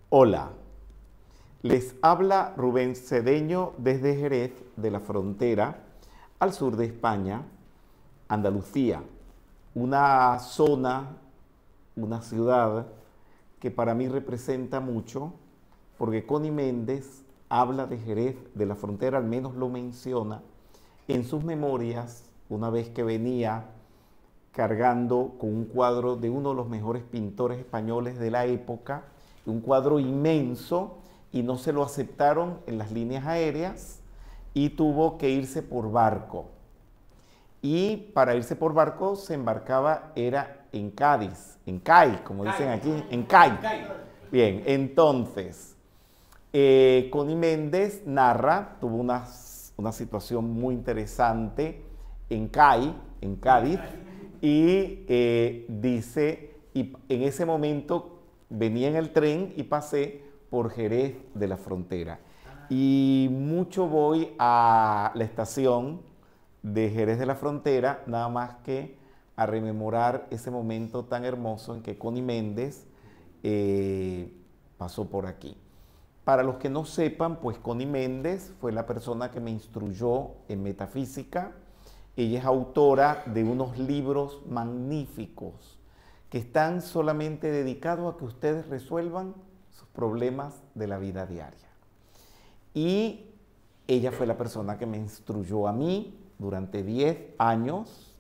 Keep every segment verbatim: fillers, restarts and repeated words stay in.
Hola, les habla Rubén Cedeño desde Jerez de la Frontera, al sur de España, Andalucía, una zona, una ciudad que para mí representa mucho, porque Connie Méndez habla de Jerez de la Frontera, al menos lo menciona, en sus memorias, una vez que venía cargando con un cuadro de uno de los mejores pintores españoles de la época, un cuadro inmenso, y no se lo aceptaron en las líneas aéreas y tuvo que irse por barco. Y para irse por barco se embarcaba, era en Cádiz, en Cay, como dicen aquí, en Cay. Bien, entonces, eh, Connie Méndez narra, tuvo una, una situación muy interesante en Cay, en Cádiz, y eh, dice, y en ese momento venía en el tren y pasé por Jerez de la Frontera. Y mucho voy a la estación de Jerez de la Frontera, nada más que a rememorar ese momento tan hermoso en que Connie Méndez eh, pasó por aquí. Para los que no sepan, pues Connie Méndez fue la persona que me instruyó en metafísica. Ella es autora de unos libros magníficos que están solamente dedicados a que ustedes resuelvan sus problemas de la vida diaria. Y ella fue la persona que me instruyó a mí durante diez años.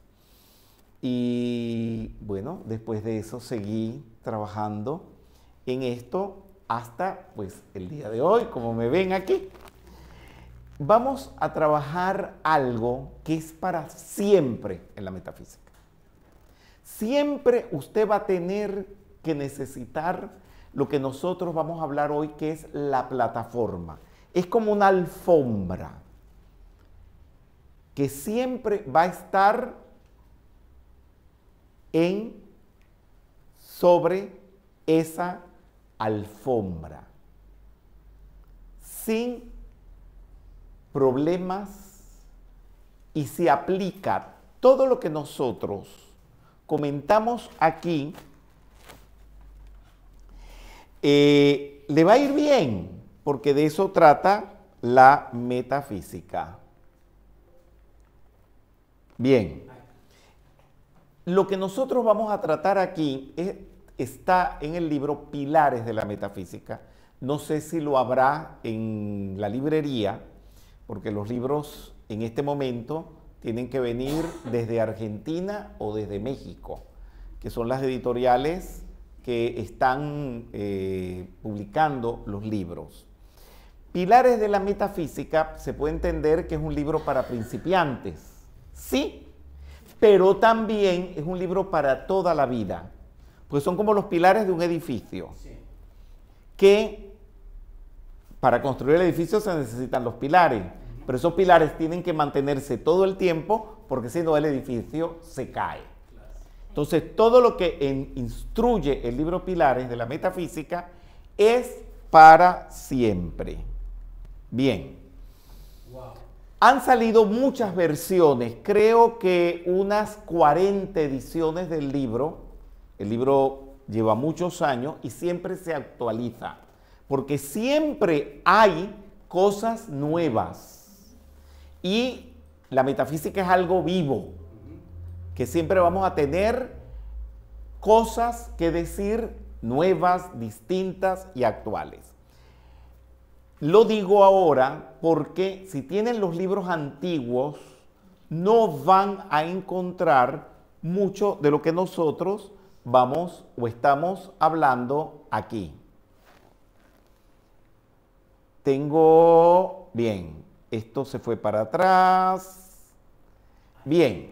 Y bueno, después de eso seguí trabajando en esto hasta pues el día de hoy, como me ven aquí. Vamos a trabajar algo que es para siempre en la metafísica. Siempre usted va a tener que necesitar lo que nosotros vamos a hablar hoy, que es la plataforma. Es como una alfombra que siempre va a estar en, sobre esa alfombra, sin problemas, y se aplica todo lo que nosotros comentamos aquí, eh, le va a ir bien, porque de eso trata la metafísica. Bien, lo que nosotros vamos a tratar aquí es, está en el libro Pilares de la Metafísica. No sé si lo habrá en la librería, porque los libros en este momento tienen que venir desde Argentina o desde México, que son las editoriales que están eh, publicando los libros. Pilares de la Metafísica se puede entender que es un libro para principiantes, sí, pero también es un libro para toda la vida, pues son como los pilares de un edificio, que para construir el edificio se necesitan los pilares, pero esos pilares tienen que mantenerse todo el tiempo, porque si no el edificio se cae. Entonces, todo lo que en, instruye el libro Pilares de la Metafísica es para siempre. Bien. Wow. Han salido muchas versiones, creo que unas cuarenta ediciones del libro. El libro lleva muchos años y siempre se actualiza, porque siempre hay cosas nuevas. Y la metafísica es algo vivo, que siempre vamos a tener cosas que decir nuevas, distintas y actuales. Lo digo ahora porque si tienen los libros antiguos, no van a encontrar mucho de lo que nosotros vamos o estamos hablando aquí. Tengo, bien, esto se fue para atrás. Bien.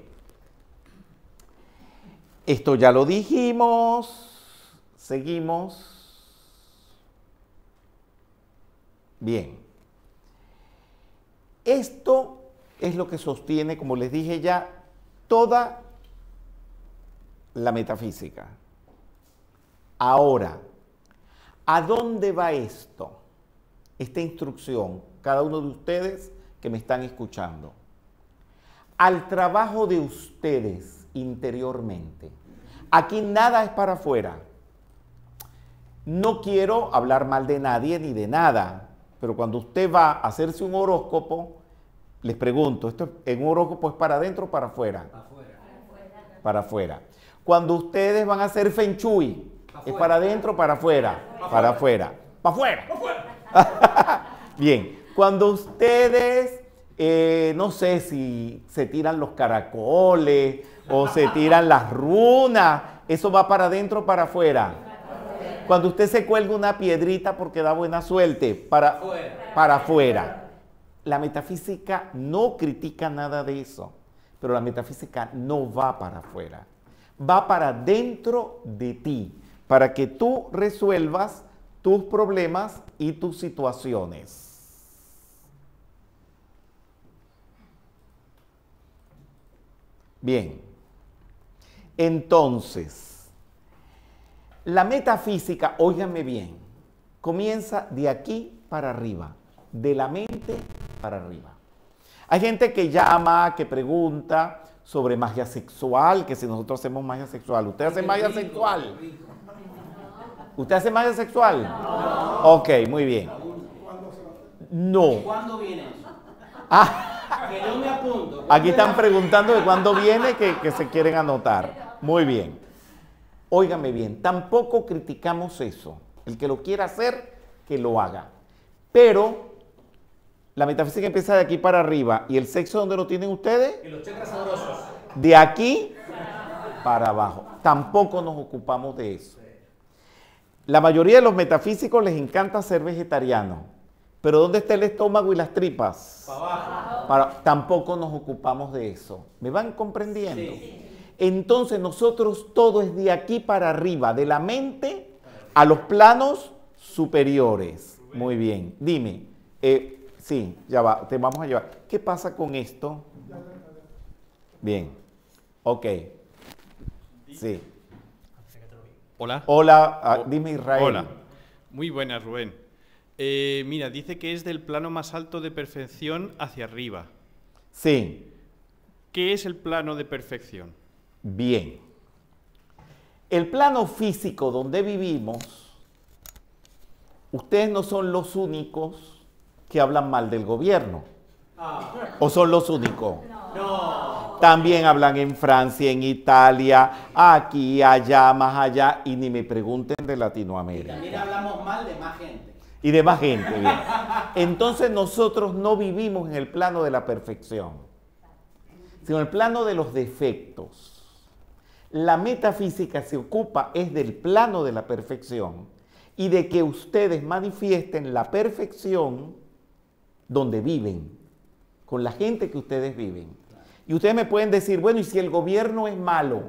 Esto ya lo dijimos. Seguimos. Bien. Esto es lo que sostiene, como les dije ya, toda la metafísica. Ahora, ¿a dónde va esto? Esta instrucción, cada uno de ustedes que me están escuchando, al trabajo de ustedes interiormente. Aquí nada es para afuera. No quiero hablar mal de nadie ni de nada, pero cuando usted va a hacerse un horóscopo, les pregunto, ¿esto en un horóscopo es para adentro o para afuera? Para afuera. Para afuera. Cuando ustedes van a hacer Feng Shui, ¿es para adentro o para afuera? Para afuera. Para afuera. Bien, cuando ustedes, eh, no sé si se tiran los caracoles o se tiran las runas, ¿eso va para adentro o para afuera? Cuando usted se cuelga una piedrita porque da buena suerte, para, para afuera. La metafísica no critica nada de eso, pero la metafísica no va para afuera. Va para dentro de ti, para que tú resuelvas tus problemas y tus situaciones. Bien, entonces, la metafísica, óiganme bien, comienza de aquí para arriba, de la mente para arriba. Hay gente que llama, que pregunta sobre magia sexual, que si nosotros hacemos magia sexual. ¿Usted hace magia sexual? ¿Usted hace magia sexual? No. Ok, muy bien. No. ¿Cuándo viene eso? Ah. Que yo me apunto. Aquí están preguntando de cuándo viene, que, que se quieren anotar. Muy bien. Óigame bien, tampoco criticamos eso. El que lo quiera hacer, que lo haga. Pero la metafísica empieza de aquí para arriba. ¿Y el sexo dónde lo tienen ustedes? En los chakras sabrosos. De aquí para abajo. Tampoco nos ocupamos de eso. La mayoría de los metafísicos les encanta ser vegetarianos. Pero ¿dónde está el estómago y las tripas? Para abajo. Para, tampoco nos ocupamos de eso. ¿Me van comprendiendo? Sí. Entonces nosotros todo es de aquí para arriba, de la mente a los planos superiores. Muy bien. Dime. Eh, Sí, ya va, te vamos a llevar. ¿Qué pasa con esto? Bien, ok. Sí. Hola. Hola, ah, dime Israel. Hola. Muy buenas, Rubén. Eh, mira, dice que es del plano más alto de perfección hacia arriba. Sí. ¿Qué es el plano de perfección? Bien. El plano físico donde vivimos, ustedes no son los únicos que hablan mal del gobierno. Ah. ¿O son los únicos? No. También hablan en Francia, en Italia, aquí, allá, más allá, y ni me pregunten de Latinoamérica. Y también hablamos mal de más gente. Y de más gente, bien. Entonces nosotros no vivimos en el plano de la perfección, sino en el plano de los defectos. La metafísica se ocupa es del plano de la perfección y de que ustedes manifiesten la perfección donde viven, con la gente que ustedes viven. Y ustedes me pueden decir, bueno, ¿y si el gobierno es malo?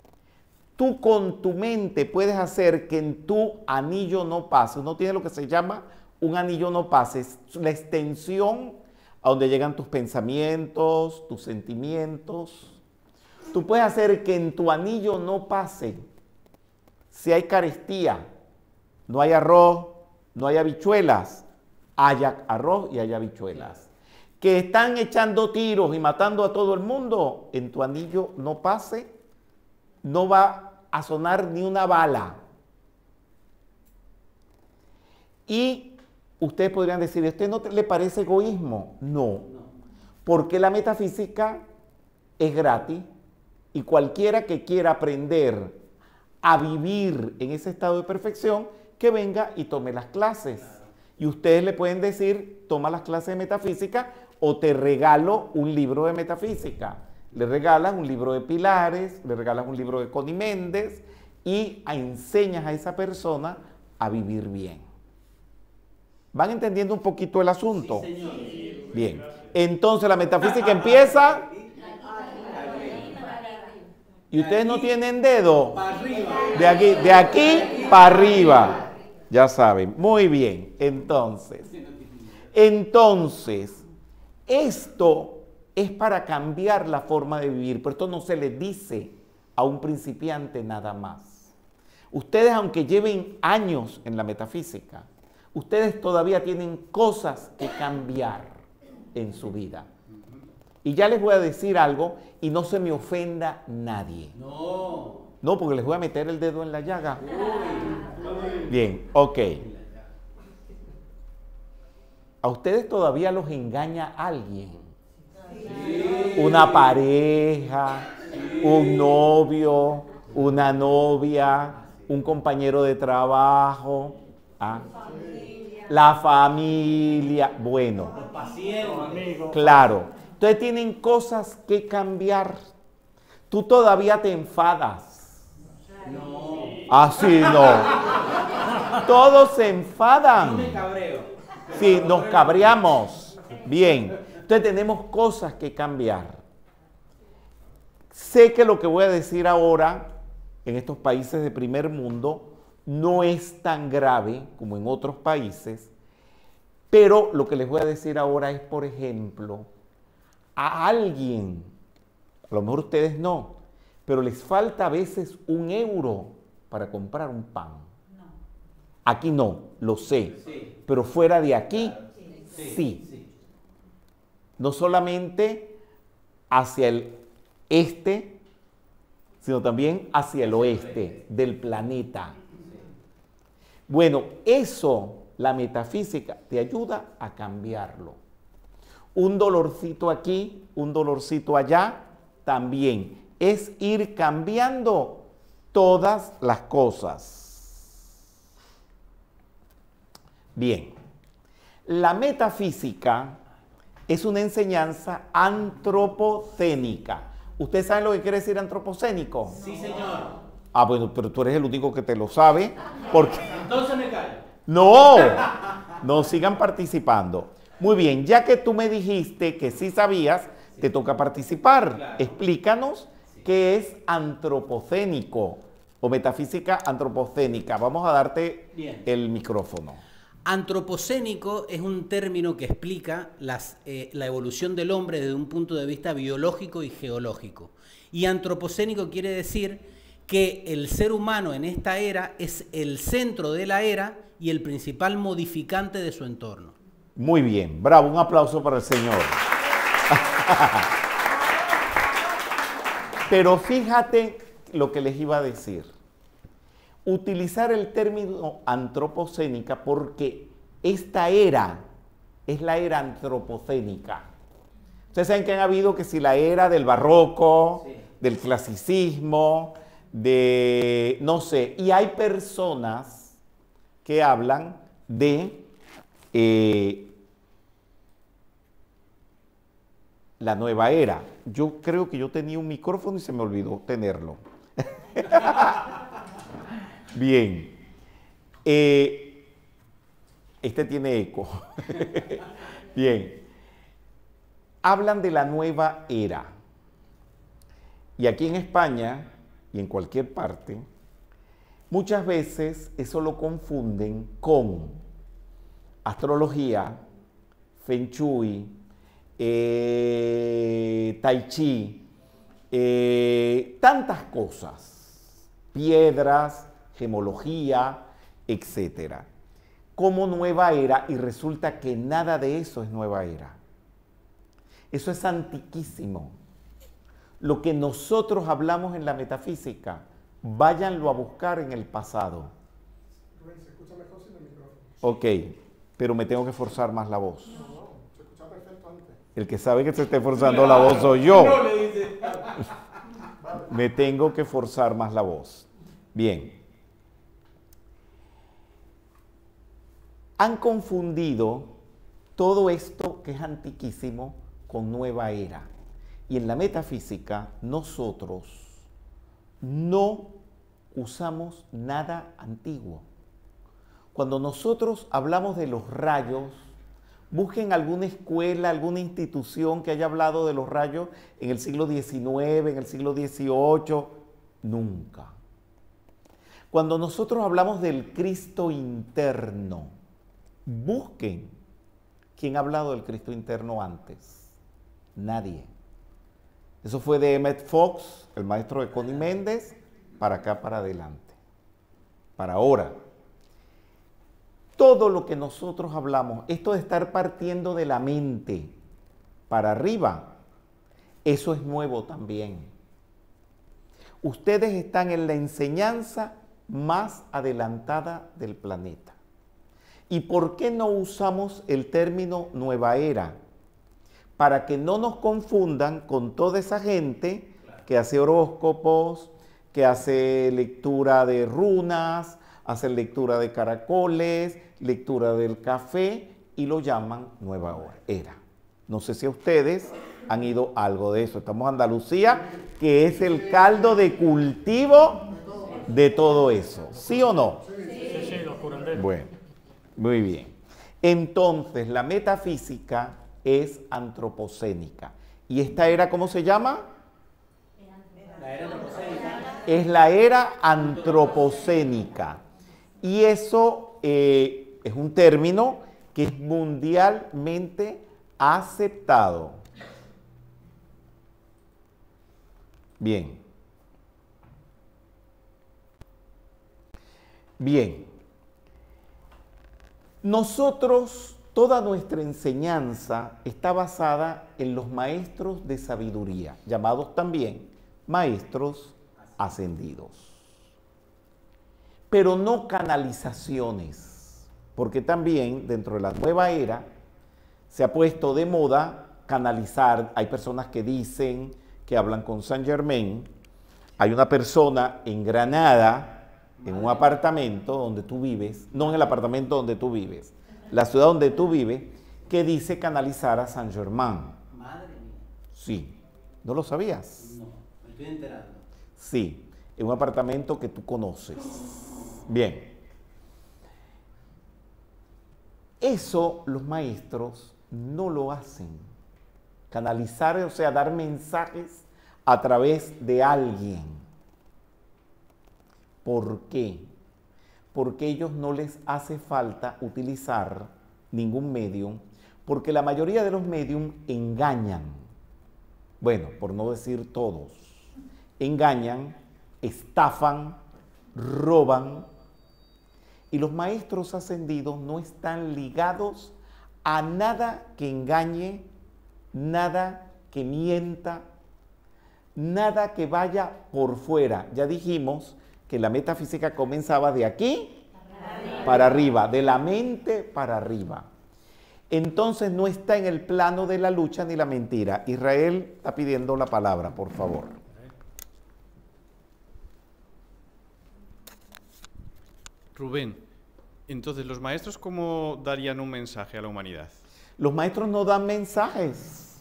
Tú con tu mente puedes hacer que en tu anillo no pase. Uno tiene lo que se llama un anillo no pase, es la extensión a donde llegan tus pensamientos, tus sentimientos. Tú puedes hacer que en tu anillo no pase. Si hay carestía, no hay arroz, no hay habichuelas, haya arroz y haya habichuelas. Que están echando tiros y matando a todo el mundo, en tu anillo no pase, no va a sonar ni una bala. Y ustedes podrían decir, ¿a usted no le parece egoísmo? No, porque la metafísica es gratis y cualquiera que quiera aprender a vivir en ese estado de perfección, que venga y tome las clases. Y ustedes le pueden decir, toma las clases de metafísica o te regalo un libro de metafísica. Le regalas un libro de Pilares, le regalas un libro de Connie Méndez y enseñas a esa persona a vivir bien. ¿Van entendiendo un poquito el asunto? Sí, señor. Bien. Entonces la metafísica empieza y ustedes no tienen dedo. De aquí, de aquí para arriba. Ya saben, muy bien. Entonces, entonces, esto es para cambiar la forma de vivir, pero esto no se le dice a un principiante nada más. Ustedes, aunque lleven años en la metafísica, ustedes todavía tienen cosas que cambiar en su vida. Y ya les voy a decir algo y no se me ofenda nadie. No. No, porque les voy a meter el dedo en la llaga. Uy. Bien, ok. ¿A ustedes todavía los engaña alguien? Sí. Una pareja, sí. Un novio, una novia, un compañero de trabajo, ¿ah? Familia. La familia. Bueno, los pacientes. Claro. Entonces tienen cosas que cambiar. Tú todavía te enfadas. No. Así no. Todos se enfadan. Yo me cabreo. Sí, nos cabreamos. Bien. Entonces tenemos cosas que cambiar. Sé que lo que voy a decir ahora en estos países de primer mundo no es tan grave como en otros países, pero lo que les voy a decir ahora es, por ejemplo, a alguien, a lo mejor ustedes no, pero les falta a veces un euro para comprar un pan. No. Aquí no, lo sé, sí. Pero fuera de aquí, sí. Sí. Sí. No solamente hacia el este, sino también hacia el oeste del planeta. Bueno, eso, la metafísica, te ayuda a cambiarlo. Un dolorcito aquí, un dolorcito allá, también es ir cambiando todas las cosas. Bien, la metafísica es una enseñanza antropocénica. ¿Ustedes saben lo que quiere decir antropocénico? Sí, señor. Ah, bueno, pero tú eres el único que te lo sabe. Porque... Entonces me callo. No, no sigan participando. Muy bien, ya que tú me dijiste que sí sabías, sí. Te toca participar. Claro. Explícanos sí. Qué es antropocénico o metafísica antropocénica. Vamos a darte bien. El micrófono. Antropocénico es un término que explica las, eh, la evolución del hombre desde un punto de vista biológico y geológico. Y antropocénico quiere decir que el ser humano en esta era es el centro de la era y el principal modificante de su entorno. Muy bien, bravo, un aplauso para el señor. Pero fíjate lo que les iba a decir. Utilizar el término antropocénica porque esta era es la era antropocénica. Ustedes saben que han habido que si la era del barroco, sí. Del clasicismo, de no sé, y hay personas que hablan de eh, la nueva era. Yo creo que yo tenía un micrófono y se me olvidó tenerlo. Bien. Eh, este tiene eco. Bien. Hablan de la nueva era. Y aquí en España y en cualquier parte, muchas veces eso lo confunden con astrología, feng shui, eh, tai chi, eh, tantas cosas, piedras, gemología, etcétera, como nueva era, y resulta que nada de eso es nueva era. Eso es antiquísimo. Lo que nosotros hablamos en la metafísica, váyanlo a buscar en el pasado. ¿Se escucha mejor sin el micrófono? Ok, pero me tengo que forzar más la voz. No, no, se escucha perfecto antes. El que sabe que se esté forzando la voz soy yo. No le dice. Me tengo que forzar más la voz. Bien. Han confundido todo esto que es antiquísimo con nueva era. Y en la metafísica nosotros no usamos nada antiguo. Cuando nosotros hablamos de los rayos, busquen alguna escuela, alguna institución que haya hablado de los rayos en el siglo diecinueve, en el siglo dieciocho. Nunca. Cuando nosotros hablamos del Cristo interno, busquen quién ha hablado del Cristo interno antes. Nadie. Eso fue de Emmett Fox, el maestro de Connie Méndez, para acá, para adelante. Para ahora. Todo lo que nosotros hablamos, esto de estar partiendo de la mente para arriba, eso es nuevo también. Ustedes están en la enseñanza más adelantada del planeta. ¿Y por qué no usamos el término nueva era? Para que no nos confundan con toda esa gente que hace horóscopos, que hace lectura de runas, hace lectura de caracoles, lectura del café y lo llaman nueva era. No sé si a ustedes han ido a algo de eso. Estamos en Andalucía, que es el caldo de cultivo de todo eso. ¿Sí o no? Sí, sí, los curanderos. Bueno, muy bien. Entonces, la metafísica es antropocénica. ¿Y esta era cómo se llama? La era antropocénica. Es la era antropocénica. Y eso eh, es un término que es mundialmente aceptado. Bien. Bien. Nosotros, toda nuestra enseñanza está basada en los maestros de sabiduría, llamados también maestros ascendidos. Pero no canalizaciones, porque también dentro de la nueva era se ha puesto de moda canalizar. Hay personas que dicen que hablan con Saint Germain. Hay una persona en Granada, en un apartamento donde tú vives, no en el apartamento donde tú vives, la ciudad donde tú vives, que dice canalizar a Saint Germain. Madre mía. Sí, ¿no lo sabías? No, me estoy enterando. Sí, en un apartamento que tú conoces. Bien. Eso los maestros no lo hacen. Canalizar, o sea, dar mensajes a través de alguien. ¿Por qué? Porque a ellos no les hace falta utilizar ningún medium, porque la mayoría de los medium engañan. Bueno, por no decir todos. Engañan, estafan, roban. Y los maestros ascendidos no están ligados a nada que engañe, nada que mienta, nada que vaya por fuera. Ya dijimos que la metafísica comenzaba de aquí para arriba, de la mente para arriba. Entonces no está en el plano de la lucha ni la mentira. Israel está pidiendo la palabra, por favor. Rubén, entonces, ¿los maestros cómo darían un mensaje a la humanidad? Los maestros no dan mensajes.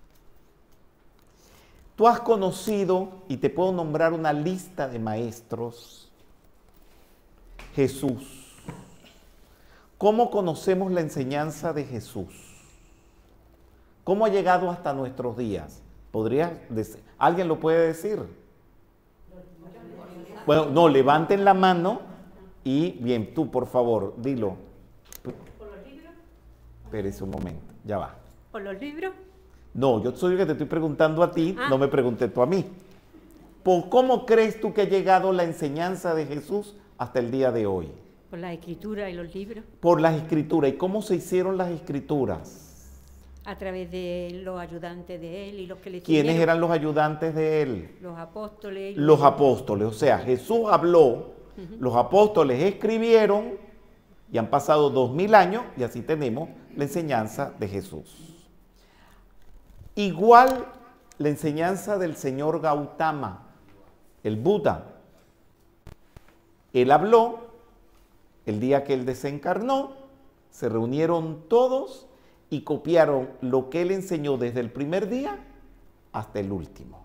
Tú has conocido, y te puedo nombrar una lista de maestros, Jesús. ¿Cómo conocemos la enseñanza de Jesús? ¿Cómo ha llegado hasta nuestros días? ¿Podría decir? ¿Alguien lo puede decir? Bueno, no, levanten la mano y, bien, tú, por favor, dilo. ¿Por los libros? Espérese un momento, ya va. ¿Por los libros? No, yo soy el que te estoy preguntando a ti, Ah. no me pregunté tú a mí. ¿Por cómo crees tú que ha llegado la enseñanza de Jesús hasta el día de hoy? ¿Por la escritura y los libros? Por las escrituras. ¿Y cómo se hicieron las escrituras? A través de los ayudantes de él y los que le ¿Quiénes siguieron, eran los ayudantes de él? los apóstoles. y Los apóstoles. O sea, Jesús habló, los apóstoles escribieron y han pasado dos mil años y así tenemos la enseñanza de Jesús. Igual la enseñanza del señor Gautama, el Buda. Él habló, el día que él desencarnó, se reunieron todos y copiaron lo que él enseñó desde el primer día hasta el último.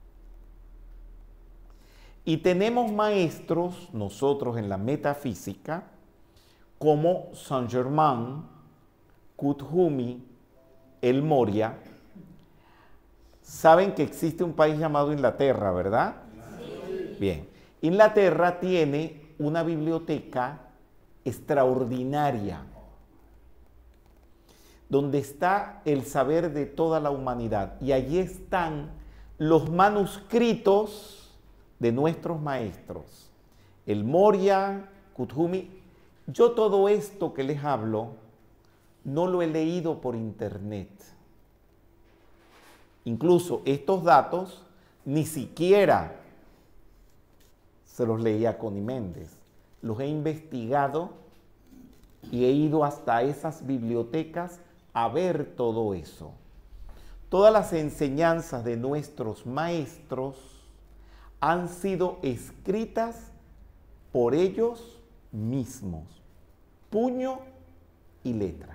Y tenemos maestros, nosotros en la metafísica, como Saint Germain, Kuthumi, el Moria. Saben que existe un país llamado Inglaterra, ¿verdad? Sí. Bien. Inglaterra tiene una biblioteca extraordinaria, donde está el saber de toda la humanidad. Y allí están los manuscritos de nuestros maestros. El Moria, Kuthumi. Yo todo esto que les hablo, no lo he leído por internet. Incluso estos datos ni siquiera se los leía a Connie Méndez. Los he investigado y he ido hasta esas bibliotecas a ver todo eso. Todas las enseñanzas de nuestros maestros han sido escritas por ellos mismos, puño y letra.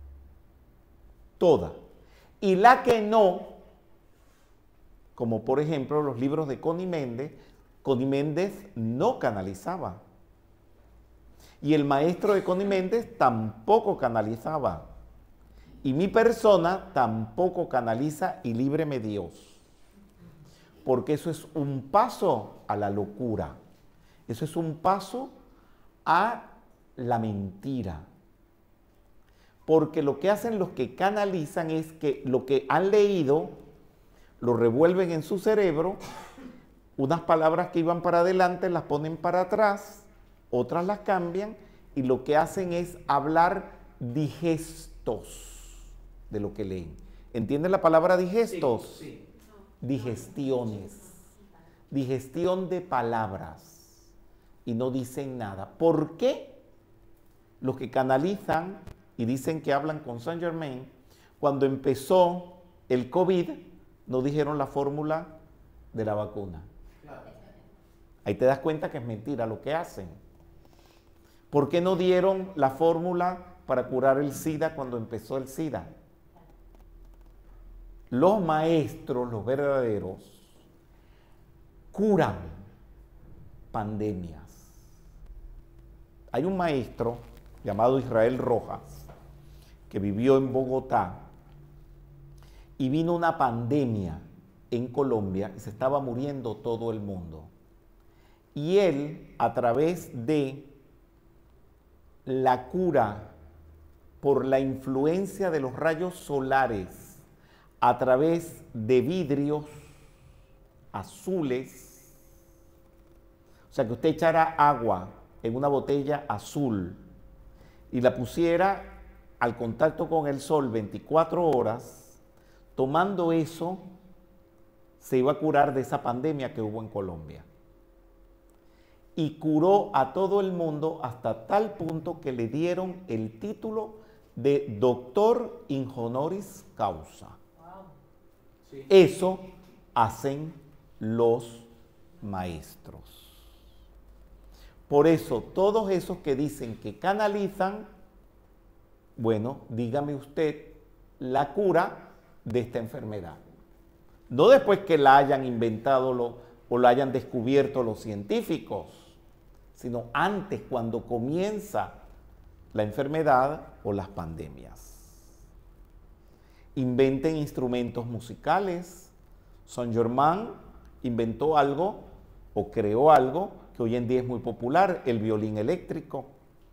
Toda. Y la que no, como por ejemplo los libros de Connie Méndez, Connie Méndez no canalizaba. Y el maestro de Connie Méndez tampoco canalizaba. Y mi persona tampoco canaliza, y líbreme Dios. Porque eso es un paso a la locura. Eso es un paso a la mentira. Porque lo que hacen los que canalizan es que lo que han leído lo revuelven en su cerebro, unas palabras que iban para adelante las ponen para atrás, otras las cambian, y lo que hacen es hablar digestos de lo que leen. ¿Entienden la palabra digestos? Sí, sí. Digestiones. Digestión de palabras. Y no dicen nada. ¿Por qué los que canalizan y dicen que hablan con Saint Germain, cuando empezó el COVID, no dijeron la fórmula de la vacuna? Ahí te das cuenta que es mentira lo que hacen. ¿Por qué no dieron la fórmula para curar el SIDA cuando empezó el SIDA? Los maestros, los verdaderos, curan pandemias. Hay un maestro llamado Israel Rojas que vivió en Bogotá y vino una pandemia en Colombia y se estaba muriendo todo el mundo. Y él, a través de la cura por la influencia de los rayos solares, a través de vidrios azules, o sea que usted echara agua en una botella azul y la pusiera al contacto con el sol veinticuatro horas, tomando eso, se iba a curar de esa pandemia que hubo en Colombia. Y curó a todo el mundo hasta tal punto que le dieron el título de doctor in honoris causa. Sí. Eso hacen los maestros. Por eso, todos esos que dicen que canalizan, bueno, dígame usted la cura de esta enfermedad. No después que la hayan inventado lo, o la hayan descubierto los científicos, sino antes, cuando comienza la enfermedad o las pandemias. Inventen instrumentos musicales. Saint Germain inventó algo o creó algo que hoy en día es muy popular, el violín eléctrico.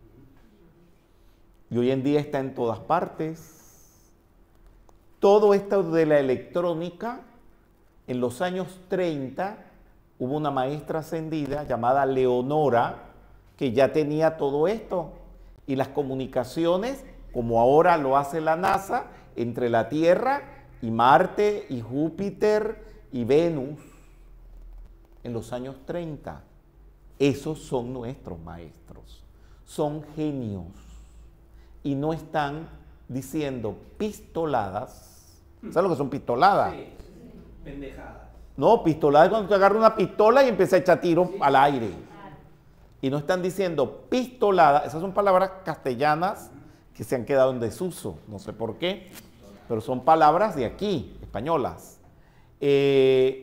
Y hoy en día está en todas partes. Todo esto de la electrónica, en los años treinta, hubo una maestra ascendida llamada Leonora que ya tenía todo esto. Y las comunicaciones, como ahora lo hace la NASA, entre la Tierra y Marte y Júpiter y Venus, en los años treinta. Esos son nuestros maestros. Son genios. Y no están diciendo pistoladas. ¿Sabes lo que son pistoladas? Sí, pendejadas. No, pistolada es cuando te agarra una pistola y empieza a echar tiros al aire. Y no están diciendo pistolada. Esas son palabras castellanas que se han quedado en desuso. No sé por qué, pero son palabras de aquí, españolas. Eh,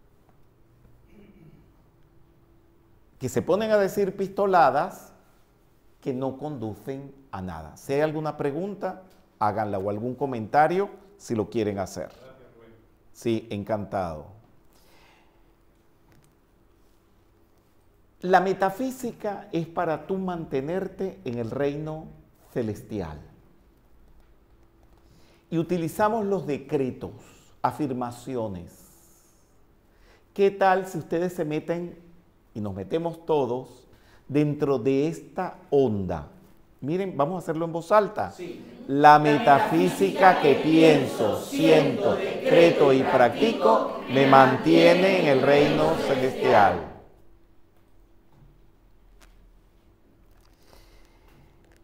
que se ponen a decir pistoladas que no conducen a nada. Si hay alguna pregunta, háganla, o algún comentario si lo quieren hacer. Sí, encantado. La metafísica es para tú mantenerte en el reino celestial. Y utilizamos los decretos, afirmaciones. ¿Qué tal si ustedes se meten, y nos metemos todos, dentro de esta onda? Miren, vamos a hacerlo en voz alta. Sí. La metafísica que pienso, siento, decreto y practico me mantiene en el reino celestial.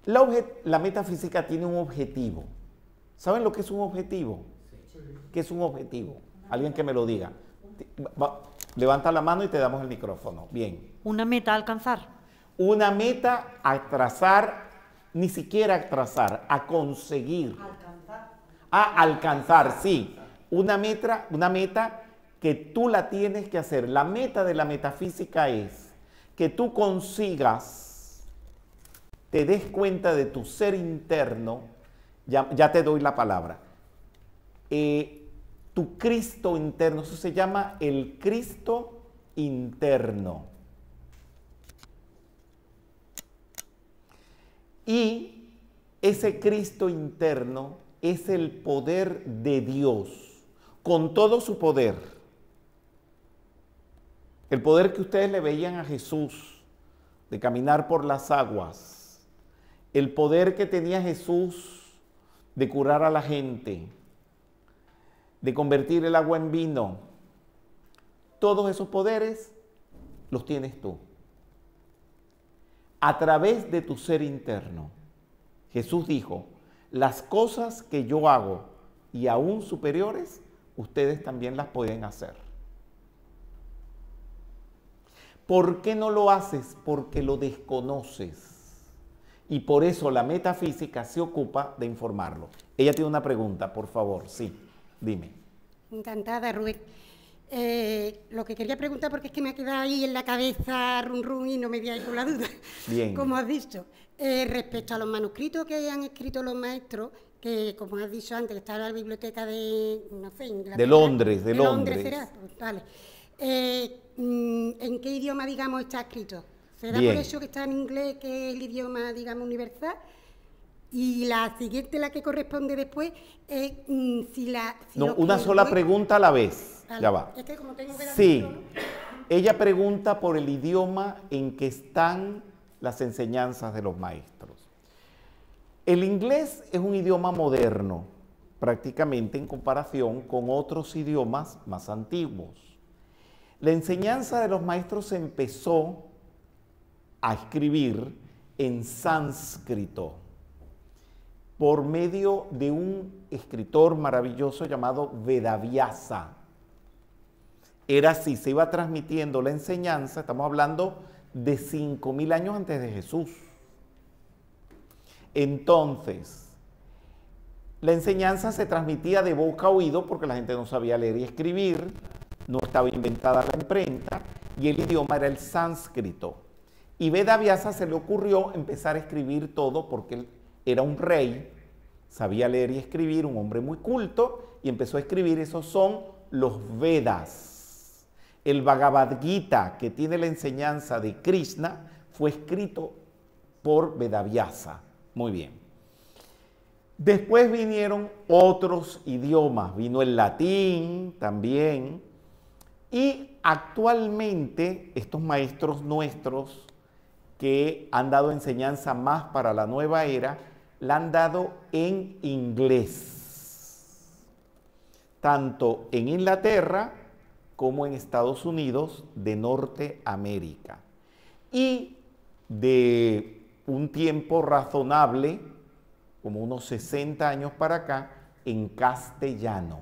La, la metafísica tiene un objetivo. ¿Saben lo que es un objetivo? Sí. ¿Qué es un objetivo? Alguien que me lo diga. Va, levanta la mano y te damos el micrófono. Bien. Una meta a alcanzar. Una meta a trazar, ni siquiera a trazar, a conseguir. Alcanzar. A alcanzar, sí. Una meta, una meta que tú la tienes que hacer. La meta de la metafísica es que tú consigas, te des cuenta de tu ser interno, ya, ya te doy la palabra, eh, tu Cristo interno, eso se llama el Cristo interno. Y ese Cristo interno es el poder de Dios, con todo su poder. El poder que ustedes le veían a Jesús, de caminar por las aguas. El poder que tenía Jesús de curar a la gente, de convertir el agua en vino. Todos esos poderes los tienes tú. A través de tu ser interno. Jesús dijo, las cosas que yo hago y aún superiores, ustedes también las pueden hacer. ¿Por qué no lo haces? Porque lo desconoces. Y por eso la metafísica se ocupa de informarlo. Ella tiene una pregunta, por favor. Sí, dime. Encantada, Rubén. Eh, lo que quería preguntar, porque es que me ha quedado ahí en la cabeza run run y no me voy a ir con la duda. Bien. Como has dicho, eh, respecto a los manuscritos que han escrito los maestros, que como has dicho antes, que estaba en la biblioteca de, no sé, Inglaterra, de Londres, de, de Londres. Londres será, pues, vale. Eh, ¿En qué idioma, digamos, está escrito? ¿Será Bien. por eso que está en inglés, que es el idioma, digamos, universal? Y la siguiente, la que corresponde después, es mm, si la... Si No, lo una que sola luego- pregunta a la vez. Vale. Ya va. Es que como tengo que dar Sí. mucho, ¿no? Ella pregunta por el idioma en que están las enseñanzas de los maestros. El inglés es un idioma moderno, prácticamente en comparación con otros idiomas más antiguos. La enseñanza de los maestros se empezó a escribir en sánscrito por medio de un escritor maravilloso llamado Vedavyasa. Era así, se iba transmitiendo la enseñanza, estamos hablando de cinco mil años antes de Jesús. Entonces, la enseñanza se transmitía de boca a oído porque la gente no sabía leer y escribir, no estaba inventada la imprenta y el idioma era el sánscrito. Y Vedavyasa se le ocurrió empezar a escribir todo porque él era un rey, sabía leer y escribir, un hombre muy culto, y empezó a escribir. Esos son los Vedas. El Bhagavad Gita, que tiene la enseñanza de Krishna, fue escrito por Vedavyasa. Muy bien. Después vinieron otros idiomas, vino el latín también, y actualmente estos maestros nuestros que han dado enseñanza más para la nueva era, la han dado en inglés, tanto en Inglaterra como en Estados Unidos de Norteamérica. Y de un tiempo razonable, como unos sesenta años para acá, en castellano.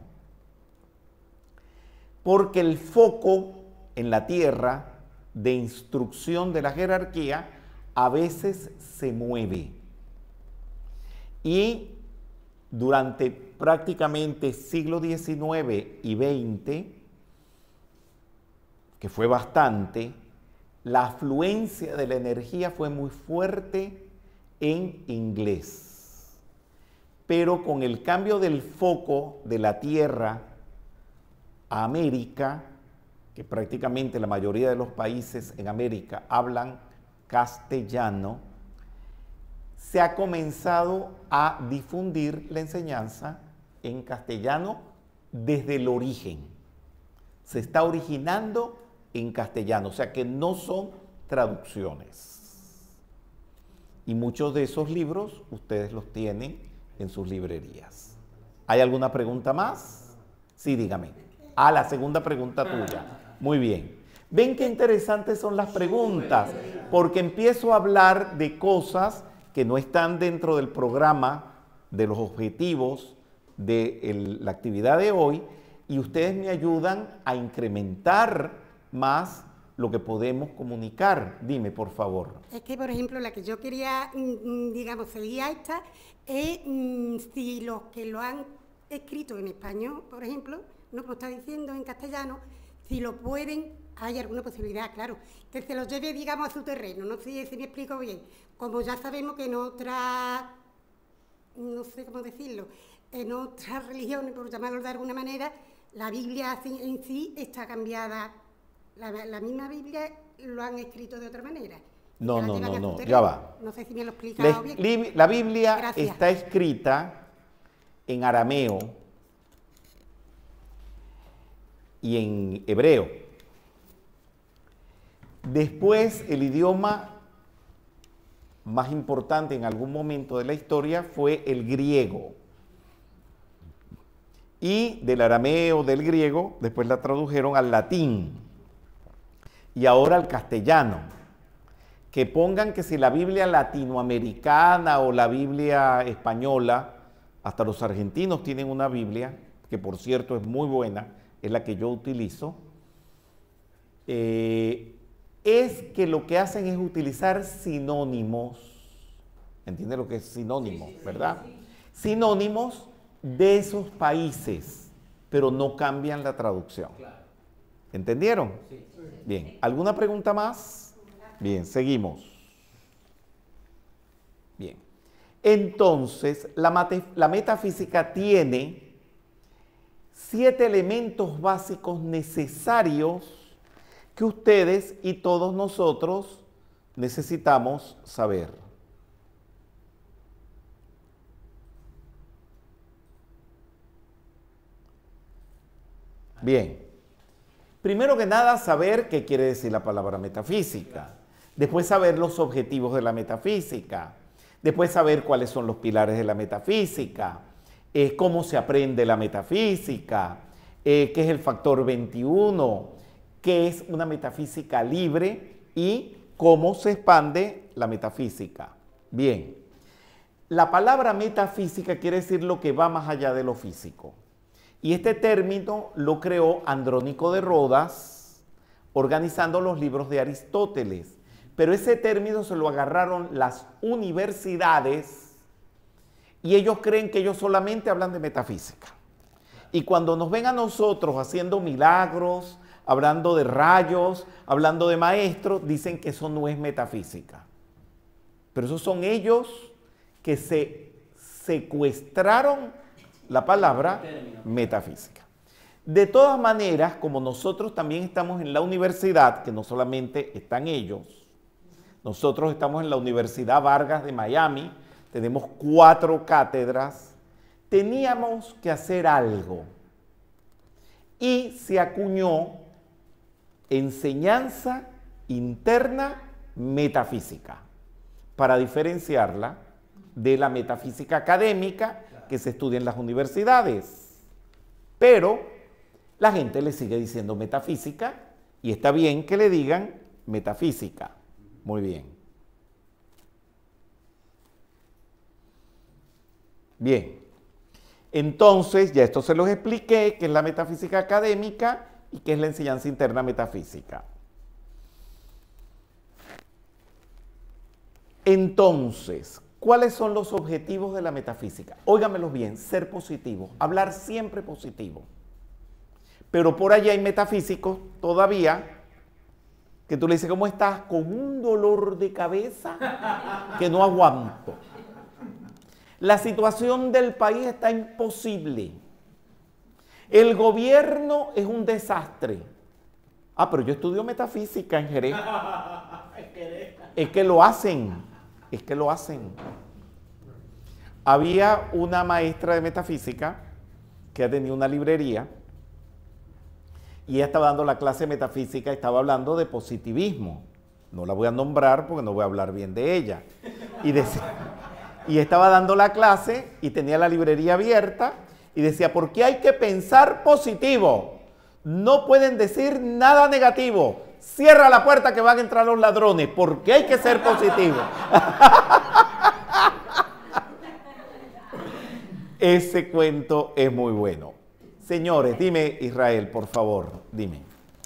Porque el foco en la tierra de instrucción de la jerarquía a veces se mueve. Y durante prácticamente siglo diecinueve y veinte, que fue bastante, la afluencia de la energía fue muy fuerte en inglés. Pero con el cambio del foco de la Tierra a América, que prácticamente la mayoría de los países en América hablan castellano, se ha comenzado a difundir la enseñanza en castellano desde el origen. Se está originando en castellano, o sea que no son traducciones. Y muchos de esos libros ustedes los tienen en sus librerías. ¿Hay alguna pregunta más? Sí, dígame. Ah, la segunda pregunta tuya. Muy bien. Ven qué interesantes son las preguntas, porque empiezo a hablar de cosas que no están dentro del programa de los objetivos de el, la actividad de hoy, y ustedes me ayudan a incrementar más lo que podemos comunicar. Dime, por favor. Es que, por ejemplo, la que yo quería, mm, digamos, seguir a esta es mm, si los que lo han escrito en español, por ejemplo, no como está diciendo en castellano, si lo pueden, hay alguna posibilidad, claro, que se los lleve, digamos, a su terreno. No sé si me explico bien. Como ya sabemos que en otras, no sé cómo decirlo, en otras religiones, por llamarlo de alguna manera, la Biblia en sí está cambiada. La, la misma Biblia lo han escrito de otra manera. No, La no, llevan no, a su no, terreno. ya va. No sé si me lo he La, explicado bien. li- la Biblia Gracias. está escrita en arameo y en hebreo. Después, el idioma más importante en algún momento de la historia fue el griego. Y del arameo, del griego, después la tradujeron al latín y ahora al castellano. Que pongan que si la Biblia latinoamericana o la Biblia española, hasta los argentinos tienen una Biblia, que por cierto es muy buena, es la que yo utilizo, eh, es que lo que hacen es utilizar sinónimos. ¿Entiende lo que es sinónimo, verdad? Sinónimos de esos países, pero no cambian la traducción. ¿Entendieron? Bien, ¿alguna pregunta más? Bien, seguimos. Bien. Entonces, la, mate, la metafísica tiene siete elementos básicos necesarios que ustedes y todos nosotros necesitamos saber. Bien. Primero que nada, saber qué quiere decir la palabra metafísica. Después saber los objetivos de la metafísica. Después saber cuáles son los pilares de la metafísica. Eh, cómo se aprende la metafísica. Eh, qué es el factor veintiuno. Qué es una metafísica libre y cómo se expande la metafísica. Bien. La palabra metafísica quiere decir lo que va más allá de lo físico. Y este término lo creó Andrónico de Rodas, organizando los libros de Aristóteles. Pero ese término se lo agarraron las universidades y ellos creen que ellos solamente hablan de metafísica. Y cuando nos ven a nosotros haciendo milagros, hablando de rayos, hablando de maestros, dicen que eso no es metafísica. Pero esos son ellos que se secuestraron la palabra metafísica. De todas maneras, como nosotros también estamos en la universidad, que no solamente están ellos, nosotros estamos en la Universidad Vargas de Miami, tenemos cuatro cátedras, teníamos que hacer algo. Y se acuñó enseñanza interna metafísica, para diferenciarla de la metafísica académica que se estudia en las universidades. Pero la gente le sigue diciendo metafísica y está bien que le digan metafísica. Muy bien. Bien. Entonces, ya esto se los expliqué, qué es la metafísica académica y qué es la enseñanza interna metafísica. Entonces, ¿cuáles son los objetivos de la metafísica? Óigamelos bien, ser positivo, hablar siempre positivo. Pero por allá hay metafísicos todavía que tú le dices, ¿cómo estás? Con un dolor de cabeza que no aguanto. La situación del país está imposible. El gobierno es un desastre. Ah, pero yo estudio metafísica en Jerez. Es que lo hacen, es que lo hacen. Había una maestra de metafísica que tenía una librería y ella estaba dando la clase de metafísica y estaba hablando de positivismo. No la voy a nombrar porque no voy a hablar bien de ella. Y, decía, y estaba dando la clase y tenía la librería abierta y decía, ¿por qué hay que pensar positivo? No pueden decir nada negativo. Cierra la puerta que van a entrar los ladrones, porque hay que ser positivo. Ese cuento es muy bueno. Señores, dime, Israel, por favor, dime.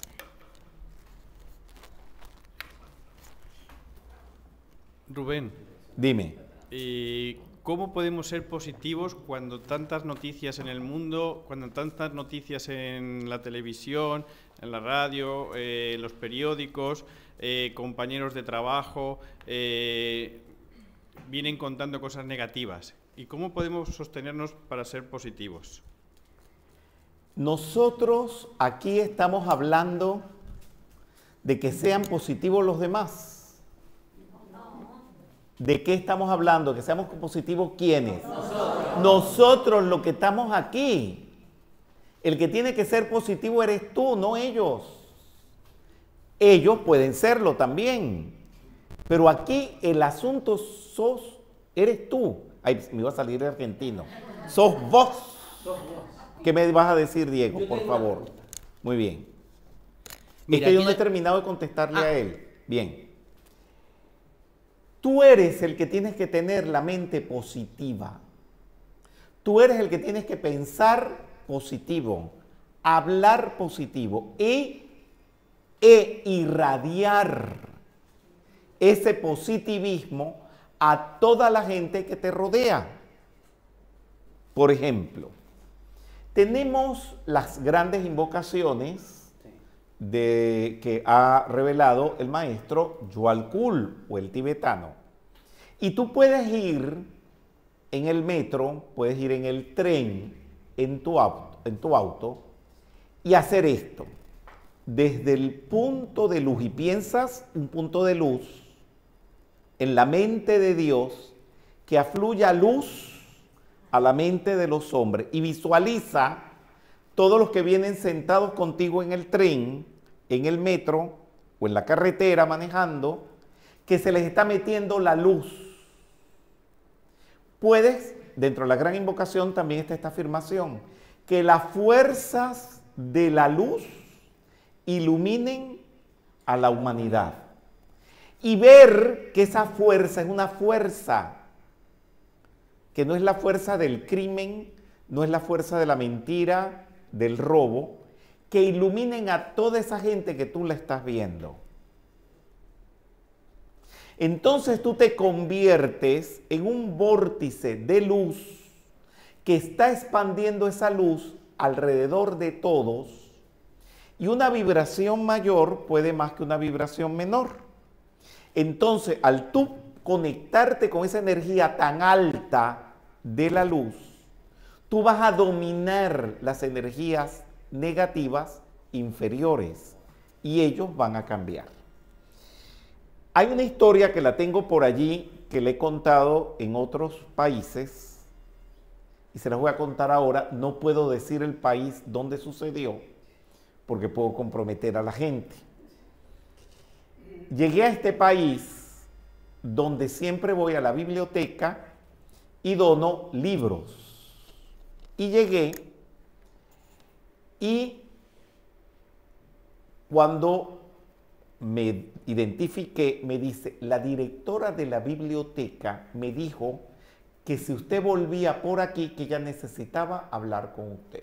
Rubén, Dime. eh, ¿cómo podemos ser positivos cuando tantas noticias en el mundo, cuando tantas noticias en la televisión, en la radio, eh, en los periódicos, eh, compañeros de trabajo, eh, vienen contando cosas negativas? ¿Y cómo podemos sostenernos para ser positivos? Nosotros aquí estamos hablando de que sean positivos los demás. ¿De qué estamos hablando? ¿Que seamos positivos quiénes? Nosotros. Nosotros los que estamos aquí. El que tiene que ser positivo eres tú, no ellos. Ellos pueden serlo también. Pero aquí el asunto sos, eres tú. Ay, me iba a salir argentino. Sos vos. ¿Qué me vas a decir, Diego, por favor? Muy bien. Mira, es que yo no aquí he le- terminado de contestarle Ah. a él. Bien. Tú eres el que tienes que tener la mente positiva. Tú eres el que tienes que pensar positivo, hablar positivo y, e irradiar ese positivismo a toda la gente que te rodea. Por ejemplo, tenemos las grandes invocaciones de, que ha revelado el maestro Yualkul o el tibetano. Y tú puedes ir en el metro, puedes ir en el tren, en tu auto, en tu auto y hacer esto. Desde el punto de luz, y piensas un punto de luz en la mente de Dios, que afluya luz a la mente de los hombres y visualiza todos los que vienen sentados contigo en el tren, en el metro o en la carretera manejando, que se les está metiendo la luz. Puedes, dentro de la gran invocación también está esta afirmación, que las fuerzas de la luz iluminen a la humanidad. Y ver que esa fuerza es una fuerza que no es la fuerza del crimen, no es la fuerza de la mentira, del robo, que iluminen a toda esa gente que tú la estás viendo. Entonces tú te conviertes en un vórtice de luz que está expandiendo esa luz alrededor de todos, y una vibración mayor puede más que una vibración menor. Entonces, al tú conectarte con esa energía tan alta de la luz, tú vas a dominar las energías negativas inferiores y ellos van a cambiar. Hay una historia que la tengo por allí, que le he contado en otros países y se las voy a contar ahora. No puedo decir el país donde sucedió porque puedo comprometer a la gente. Llegué a este país donde siempre voy a la biblioteca y dono libros. Y llegué y cuando me identifiqué, me dice, la directora de la biblioteca me dijo que si usted volvía por aquí, que ella necesitaba hablar con usted.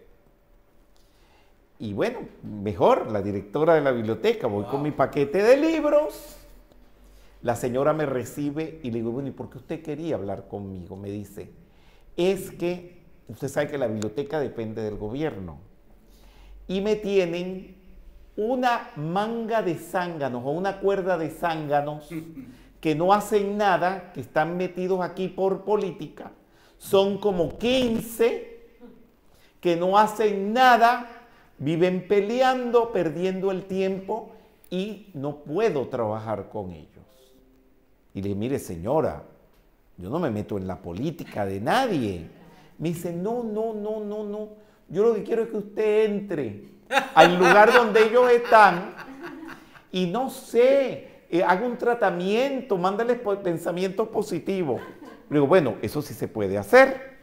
Y bueno, mejor, la directora de la biblioteca, voy wow. con mi paquete de libros. La señora me recibe y le digo, bueno, ¿y por qué usted quería hablar conmigo? Me dice, es que usted sabe que la biblioteca depende del gobierno. Y me tienen una manga de zánganos o una cuerda de zánganos que no hacen nada, que están metidos aquí por política. Son como quince que no hacen nada, viven peleando, perdiendo el tiempo y no puedo trabajar con ellos. Y le dije, mire señora, yo no me meto en la política de nadie. Me dice, no, no, no, no, no. Yo lo que quiero es que usted entre al lugar donde ellos están y no sé, eh, haga un tratamiento, mándales pensamientos positivos. Le digo, bueno, eso sí se puede hacer.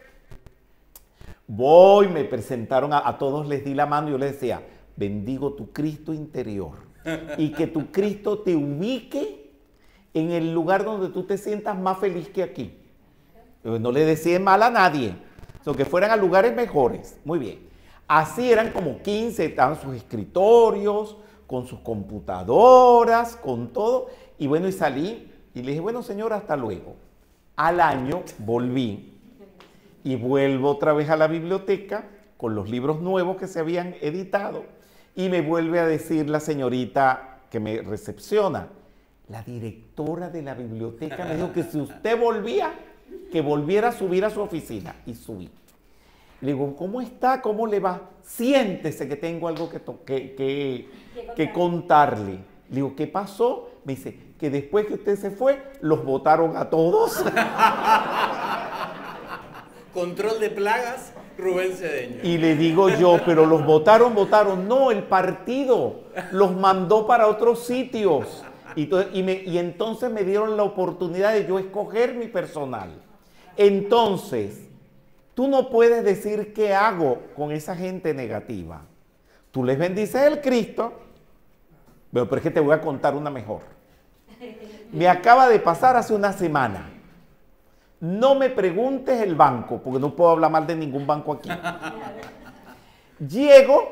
Voy, me presentaron, a, a todos les di la mano y yo les decía, bendigo tu Cristo interior y que tu Cristo te ubique en el lugar donde tú te sientas más feliz que aquí. No le desees mal a nadie. O sea, que fueran a lugares mejores. Muy bien. Así eran como quince, estaban sus escritorios, con sus computadoras, con todo. Y bueno, y salí y le dije, bueno, señora, hasta luego. Al año volví y vuelvo otra vez a la biblioteca con los libros nuevos que se habían editado y me vuelve a decir la señorita que me recepciona, la directora de la biblioteca me dijo que si usted volvía, que volviera a subir a su oficina. Y subí. Le digo, ¿cómo está? ¿Cómo le va? Siéntese que tengo algo que, que, que, que contarle. Le digo, ¿qué pasó? Me dice, que después que usted se fue, los votaron a todos. Control de plagas, Rubén Cedeño. Y le digo yo, pero los votaron, votaron. No, el partido los mandó para otros sitios. Y, y, me, y entonces me dieron la oportunidad de yo escoger mi personal. Entonces, tú no puedes decir qué hago con esa gente negativa. Tú les bendices el Cristo. Bueno, pero es que te voy a contar una mejor. Me acaba de pasar hace una semana. No me preguntes el banco, porque no puedo hablar mal de ningún banco aquí. Llego,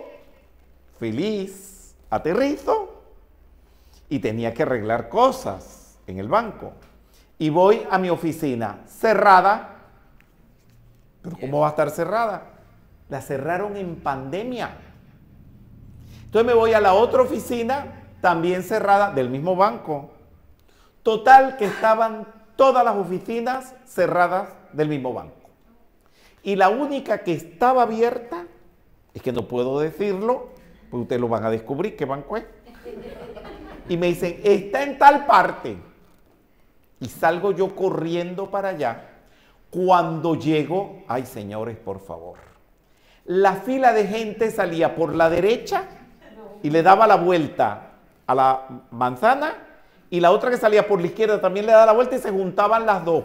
feliz, aterrizo, y tenía que arreglar cosas en el banco. Y voy a mi oficina, cerrada. ¿Pero cómo va a estar cerrada? La cerraron en pandemia. Entonces me voy a la otra oficina, también cerrada, del mismo banco. Total que estaban todas las oficinas cerradas del mismo banco. Y la única que estaba abierta, es que no puedo decirlo, pues ustedes lo van a descubrir qué banco es. Y me dicen, está en tal parte. Y salgo yo corriendo para allá. Cuando llego, ay señores, por favor. La fila de gente salía por la derecha y le daba la vuelta a la manzana, y la otra que salía por la izquierda también le daba la vuelta y se juntaban las dos.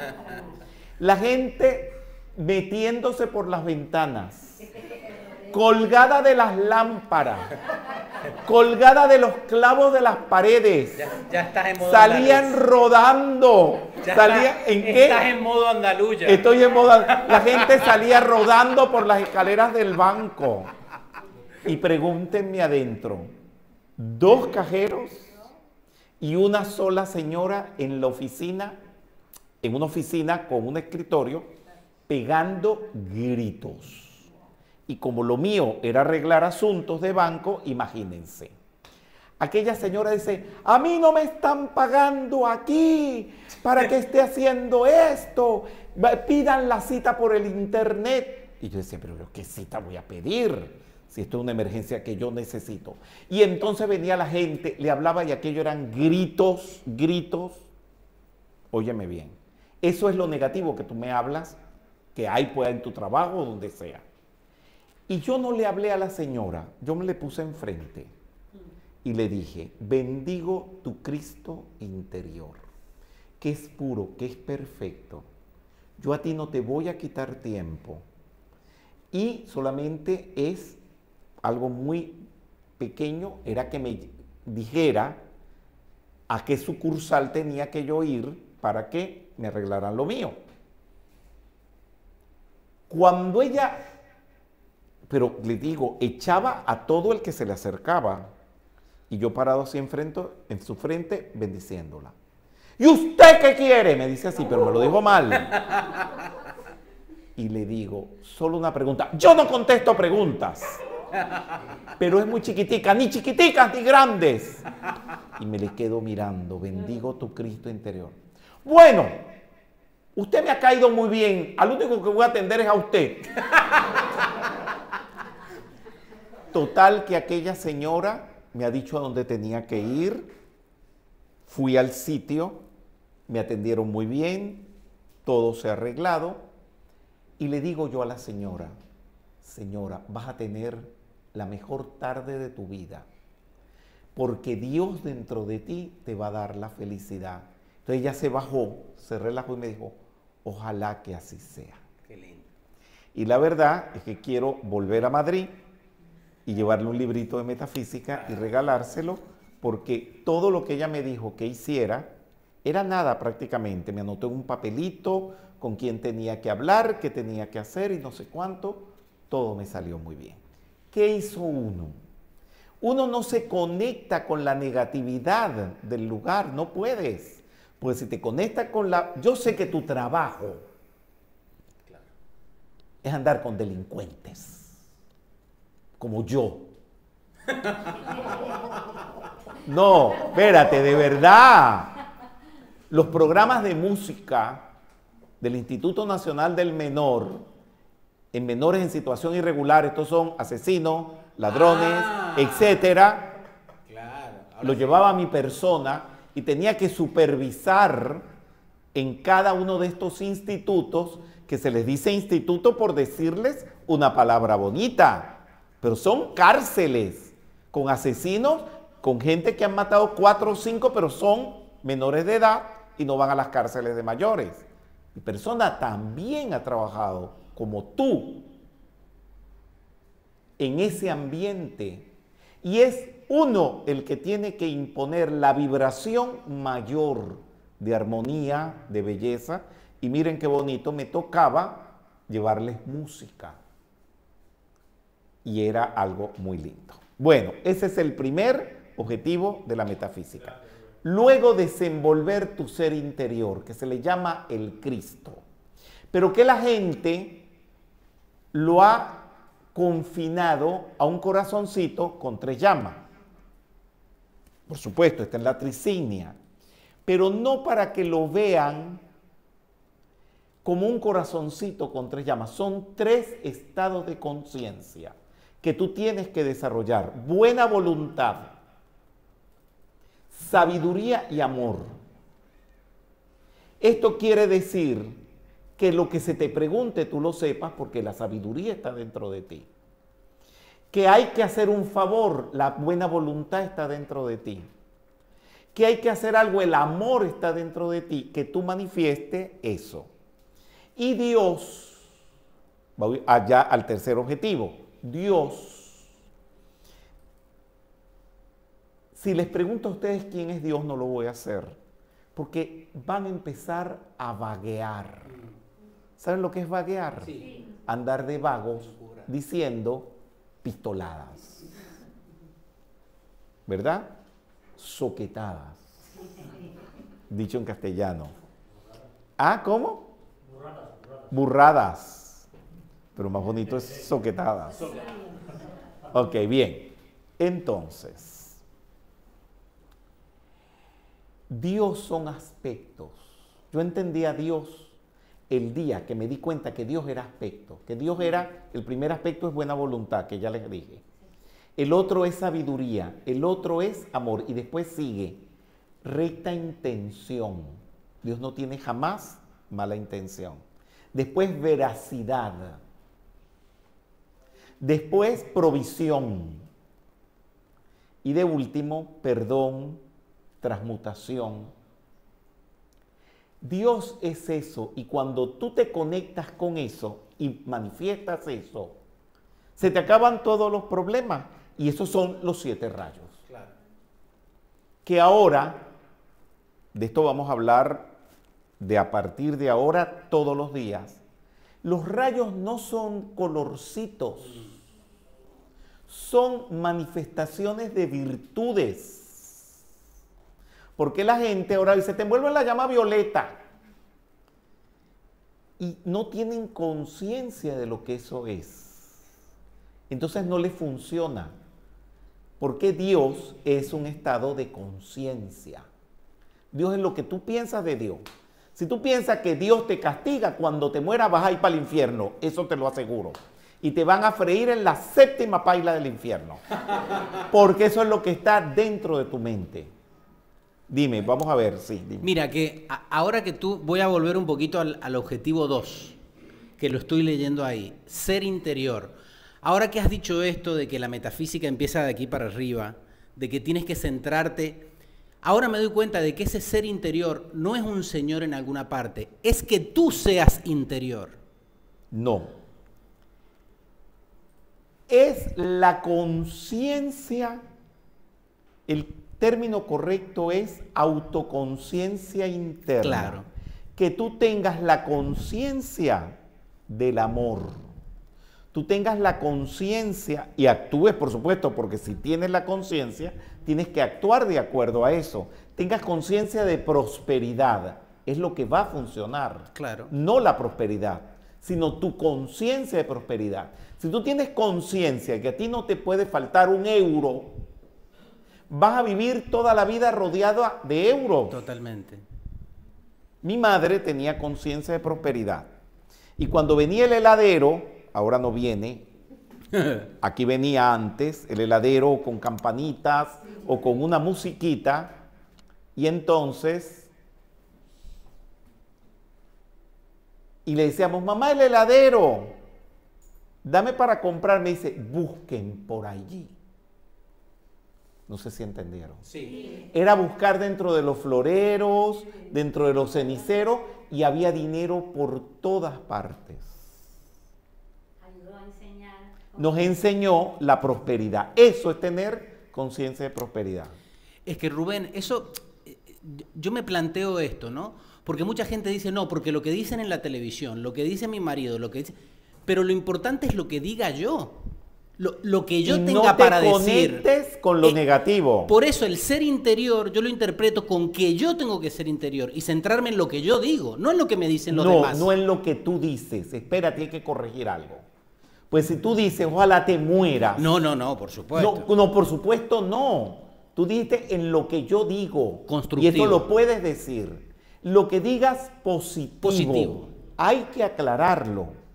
La gente metiéndose por las ventanas, colgada de las lámparas, colgada de los clavos de las paredes. Ya, ya estás en modo salían andaluz. rodando. Ya Salían, estás, ¿en qué? Estás en modo andaluz ya. Estoy en modo. La gente salía rodando por las escaleras del banco. Y pregúntenme adentro, dos cajeros y una sola señora en la oficina, en una oficina con un escritorio, pegando gritos. Y como lo mío era arreglar asuntos de banco, imagínense. Aquella señora dice, a mí no me están pagando aquí para que esté haciendo esto. Pidan la cita por el internet. Y yo decía, pero ¿qué cita voy a pedir? Si esto es una emergencia que yo necesito. Y entonces venía la gente, le hablaba y aquello eran gritos, gritos. Óyeme bien, eso es lo negativo que tú me hablas, que hay pues en tu trabajo o donde sea. Y yo no le hablé a la señora, yo me le puse enfrente y le dije, bendigo tu Cristo interior, que es puro, que es perfecto. Yo a ti no te voy a quitar tiempo. Y solamente es algo muy pequeño, era que me dijera a qué sucursal tenía que yo ir para que me arreglaran lo mío. Cuando ella, pero le digo, echaba a todo el que se le acercaba, y yo parado así enfrente, en su frente, bendiciéndola. ¿Y usted qué quiere? Me dice así, pero me lo dijo mal. Y le digo, solo una pregunta. Yo no contesto preguntas. Pero es muy chiquitica, ni chiquiticas ni grandes. Y me le quedo mirando, bendigo tu Cristo interior. Bueno, usted me ha caído muy bien, al único que voy a atender es a usted. Total que aquella señora me ha dicho a dónde tenía que ir, fui al sitio, me atendieron muy bien, todo se ha arreglado, y le digo yo a la señora, señora, vas a tener la mejor tarde de tu vida, porque Dios dentro de ti te va a dar la felicidad. Entonces ella se bajó, se relajó y me dijo, ojalá que así sea. Qué lindo. Y la verdad es que quiero volver a Madrid y llevarle un librito de metafísica y regalárselo, porque todo lo que ella me dijo que hiciera era nada prácticamente. Me anotó en un papelito con quién tenía que hablar, qué tenía que hacer y no sé cuánto. Todo me salió muy bien. ¿Qué hizo uno? Uno no se conecta con la negatividad del lugar, no puedes. Pues si te conectas con la... Yo sé que tu trabajo es andar con delincuentes, como yo. No, espérate, de verdad. Los programas de música del Instituto Nacional del Menor, en menores en situación irregular, estos son asesinos, ladrones, Ah. etcétera. Claro. Lo llevaba a mi persona y tenía que supervisar en cada uno de estos institutos, que se les dice instituto por decirles una palabra bonita, pero son cárceles con asesinos, con gente que han matado cuatro o cinco, pero son menores de edad y no van a las cárceles de mayores. Mi persona también ha trabajado como tú en ese ambiente y es uno el que tiene que imponer la vibración mayor de armonía, de belleza. Y miren qué bonito, me tocaba llevarles música y era algo muy lindo. Bueno, ese es el primer objetivo de la metafísica. Luego, desenvolver tu ser interior, que se le llama el Cristo, pero que la gente lo ha confinado a un corazoncito con tres llamas. Por supuesto, está en la trisignia, pero no para que lo vean como un corazoncito con tres llamas. Son tres estados de conciencia que tú tienes que desarrollar. Buena voluntad, sabiduría y amor. Esto quiere decir que lo que se te pregunte tú lo sepas porque la sabiduría está dentro de ti. Que hay que hacer un favor, la buena voluntad está dentro de ti. Que hay que hacer algo, el amor está dentro de ti, que tú manifiestes eso. Y Dios, voy allá al tercer objetivo, Dios. Si les pregunto a ustedes quién es Dios, no lo voy a hacer, porque van a empezar a vaguear. ¿Saben lo que es vaguear? Sí. Andar de vagos diciendo pistoladas. ¿Verdad? Soquetadas. Dicho en castellano. ¿Ah, cómo? Burradas. Burradas. Pero más bonito es soquetadas. Ok, bien. Entonces, Dios son aspectos. Yo entendí a Dios el día que me di cuenta que Dios era aspecto, que Dios era, el primer aspecto es buena voluntad, que ya les dije. El otro es sabiduría, el otro es amor y después sigue recta intención. Dios no tiene jamás mala intención. Después veracidad. Después provisión. Y de último, perdón, transmutación. Dios es eso y cuando tú te conectas con eso y manifiestas eso, se te acaban todos los problemas y esos son los siete rayos. Claro. Que ahora, de esto vamos a hablar de a partir de ahora todos los días, los rayos no son colorcitos, son manifestaciones de virtudes. Porque la gente ahora dice, te envuelve en la llama violeta. Y no tienen conciencia de lo que eso es. Entonces no les funciona. Porque Dios es un estado de conciencia. Dios es lo que tú piensas de Dios. Si tú piensas que Dios te castiga, cuando te mueras vas a ir para el infierno. Eso te lo aseguro. Y te van a freír en la séptima paila del infierno. Porque eso es lo que está dentro de tu mente. Dime, vamos a ver, sí. Dime. Mira, que a- ahora que tú, voy a volver un poquito al, al objetivo dos, que lo estoy leyendo ahí, ser interior. Ahora que has dicho esto de que la metafísica empieza de aquí para arriba, de que tienes que centrarte, ahora me doy cuenta de que ese ser interior no es un señor en alguna parte, es que tú seas interior. No. Es la conciencia, el término correcto es autoconciencia interna. Claro. que tú tengas la conciencia del amor. Tú tengas la conciencia y actúes, por supuesto, porque si tienes la conciencia, tienes que actuar de acuerdo a eso. Tengas conciencia de prosperidad, es lo que va a funcionar. Claro. No la prosperidad, sino tu conciencia de prosperidad. Si tú tienes conciencia que a ti no te puede faltar un euro, vas a vivir toda la vida rodeado de euros. Totalmente. Mi madre tenía conciencia de prosperidad. Y cuando venía el heladero, ahora no viene, aquí venía antes, el heladero con campanitas o con una musiquita, y entonces, y le decíamos, mamá, el heladero, dame para comprar, me dice, busquen por allí. No sé si entendieron. Sí. Era buscar dentro de los floreros, dentro de los ceniceros, y había dinero por todas partes. Ayudó a enseñar. Nos enseñó la prosperidad. Eso es tener conciencia de prosperidad. Es que Rubén, eso, eh, yo me planteo esto, ¿no? Porque mucha gente dice, no, porque lo que dicen en la televisión, lo que dice mi marido, lo que dice... Pero lo importante es lo que diga yo. Lo, lo que yo y tenga no te para decir. conectes con lo Eh, negativo. Por eso el ser interior yo lo interpreto con que yo tengo que ser interior y centrarme en lo que yo digo, no en lo que me dicen los no, demás. no en lo que tú dices. Espérate, hay que corregir algo. Pues si tú dices, ojalá te mueras. No, no, no, por supuesto. No, no, por supuesto no. Tú dijiste en lo que yo digo. Constructivo. Y eso lo puedes decir. Lo que digas positivo. Positivo. Hay que aclararlo.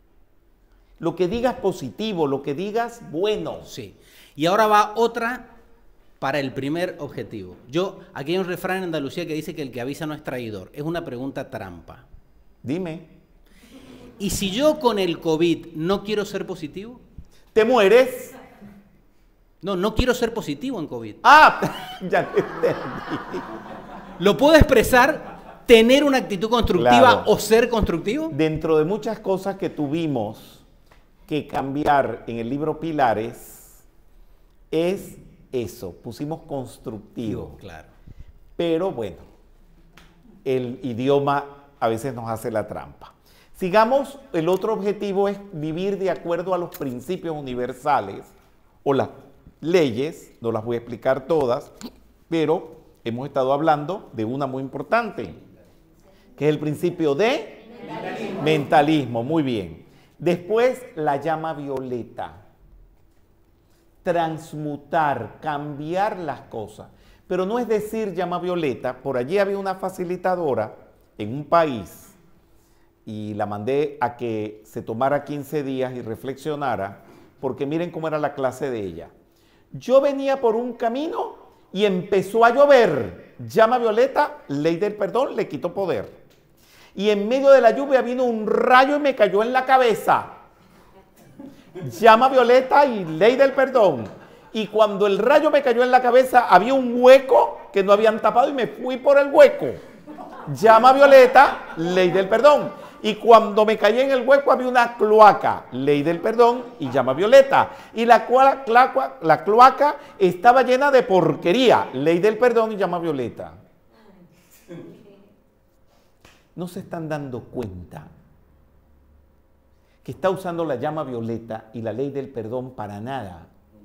Lo que digas positivo, lo que digas bueno. Sí. Y ahora va otra para el primer objetivo. Yo, aquí hay un refrán en Andalucía que dice que el que avisa no es traidor. Es una pregunta trampa. Dime. ¿Y si yo con el COVID no quiero ser positivo? ¿Te mueres? No, no quiero ser positivo en COVID. Ah, ya te entendí. ¿Lo puedo expresar, tener una actitud constructiva Claro. o ser constructivo? Dentro de muchas cosas que tuvimos que cambiar en el libro Pilares, es eso, pusimos constructivo. Claro. Pero bueno, el idioma a veces nos hace la trampa. Sigamos, el otro objetivo es vivir de acuerdo a los principios universales o las leyes, no las voy a explicar todas, pero hemos estado hablando de una muy importante, que es el principio de mentalismo. Mentalismo, muy bien. Después, la llama violeta. Transmutar, cambiar las cosas. Pero no es decir llama violeta. Por allí había una facilitadora en un país y la mandé a que se tomara quince días y reflexionara, porque miren cómo era la clase de ella. Yo venía por un camino y empezó a llover. Llama violeta, ley del perdón, le quitó poder. Y en medio de la lluvia vino un rayo y me cayó en la cabeza. Llama violeta y ley del perdón. Y cuando el rayo me cayó en la cabeza, había un hueco que no habían tapado y me fui por el hueco. Llama violeta, ley del perdón. Y cuando me caí en el hueco había una cloaca, ley del perdón y llama violeta. Y la, cua- cla- la cloaca estaba llena de porquería, ley del perdón y llama violeta. No se están dando cuenta que está usando la llama violeta y la ley del perdón para nada.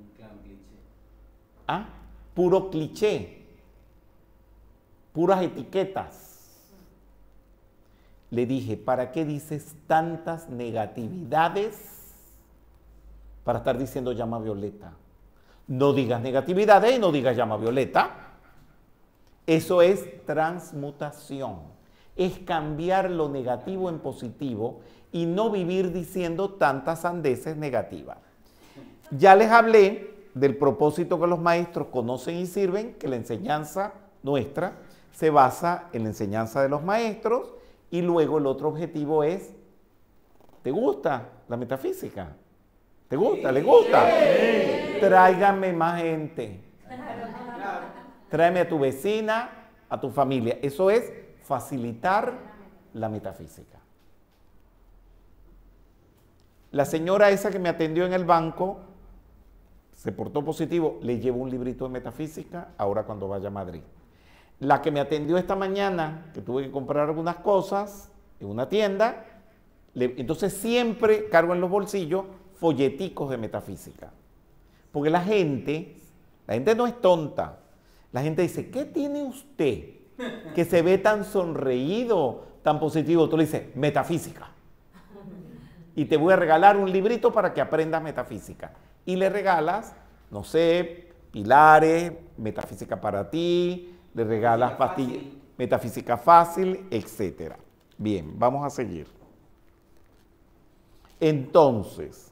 ¿Ah? Puro cliché, puras etiquetas. Le dije, ¿para qué dices tantas negatividades para estar diciendo llama violeta? No digas negatividades y no digas llama violeta. Eso es transmutación. Es cambiar lo negativo en positivo y no vivir diciendo tantas sandeces negativas. Ya les hablé del propósito que los maestros conocen y sirven, que la enseñanza nuestra se basa en la enseñanza de los maestros, y luego el otro objetivo es, ¿te gusta la metafísica? ¿Te gusta? ¿Le gusta? Sí. Tráigame más gente. Tráeme a tu vecina, a tu familia. Eso es facilitar la metafísica. La señora esa que me atendió en el banco se portó positivo, le llevo un librito de metafísica ahora cuando vaya a Madrid. La que me atendió esta mañana, que tuve que comprar algunas cosas en una tienda, le, entonces siempre cargo en los bolsillos folleticos de metafísica. Porque la gente, la gente no es tonta. La gente dice, ¿qué tiene usted que se ve tan sonreído, tan positivo? Tú le dices, metafísica. Y te voy a regalar un librito para que aprendas metafísica. Y le regalas, no sé, pilares, metafísica para ti, le regalas pastillas, metafísica fácil, etcétera. Bien, vamos a seguir. Entonces,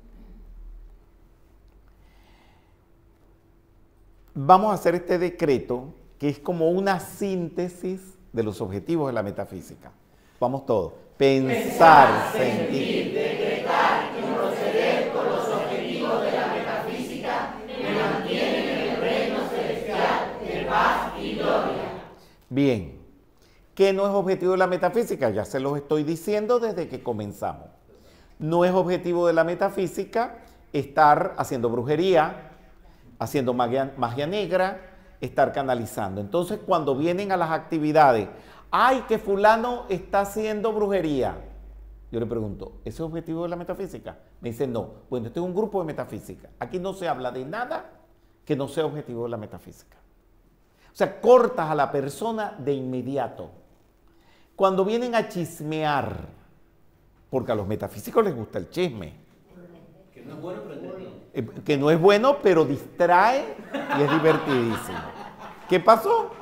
vamos a hacer este decreto que es como una síntesis de los objetivos de la metafísica. Vamos todos. Pensar, sentir, decretar y proceder con los objetivos de la metafísica me mantienen en el reino celestial de paz y gloria. Bien, ¿qué no es objetivo de la metafísica? Ya se los estoy diciendo desde que comenzamos. No es objetivo de la metafísica estar haciendo brujería, haciendo magia, magia negra, estar canalizando. Entonces, cuando vienen a las actividades, ¡ay, que fulano está haciendo brujería! Yo le pregunto, ¿ese es objetivo de la metafísica? Me dice, no. Bueno, este es un grupo de metafísica. Aquí no se habla de nada que no sea objetivo de la metafísica. O sea, cortas a la persona de inmediato. Cuando vienen a chismear, porque a los metafísicos les gusta el chisme. Que no es bueno, pero entretiene. Eh, que no es bueno, pero distrae y es divertidísimo. ¿Qué pasó?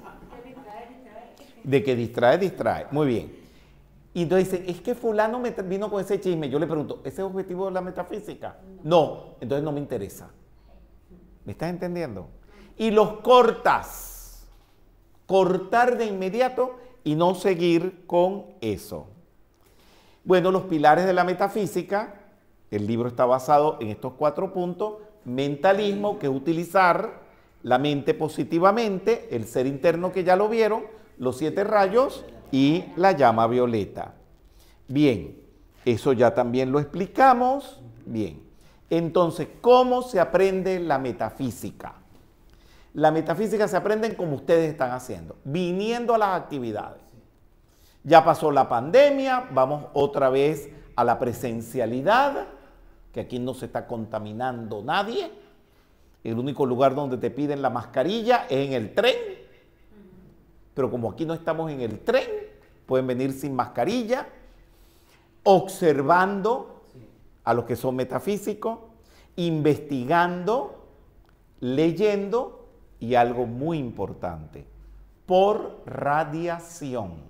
De que distrae, distrae. Muy bien. Y entonces dicen, es que fulano me vino con ese chisme. Yo le pregunto, ¿ese es el objetivo de la metafísica? No, entonces no me interesa. ¿Me estás entendiendo? Y los cortas. Cortar de inmediato y no seguir con eso. Bueno, los pilares de la metafísica, el libro está basado en estos cuatro puntos. Mentalismo, que es utilizar la mente positivamente, el ser interno que ya lo vieron, los siete rayos y la llama violeta. Bien, eso ya también lo explicamos. Bien, entonces, ¿cómo se aprende la metafísica? La metafísica se aprende como ustedes están haciendo, viniendo a las actividades. Ya pasó la pandemia, vamos otra vez a la presencialidad, que aquí no se está contaminando nadie. El único lugar donde te piden la mascarilla es en el tren. Pero como aquí no estamos en el tren, pueden venir sin mascarilla, observando a los que son metafísicos, investigando, leyendo y algo muy importante, por radiación.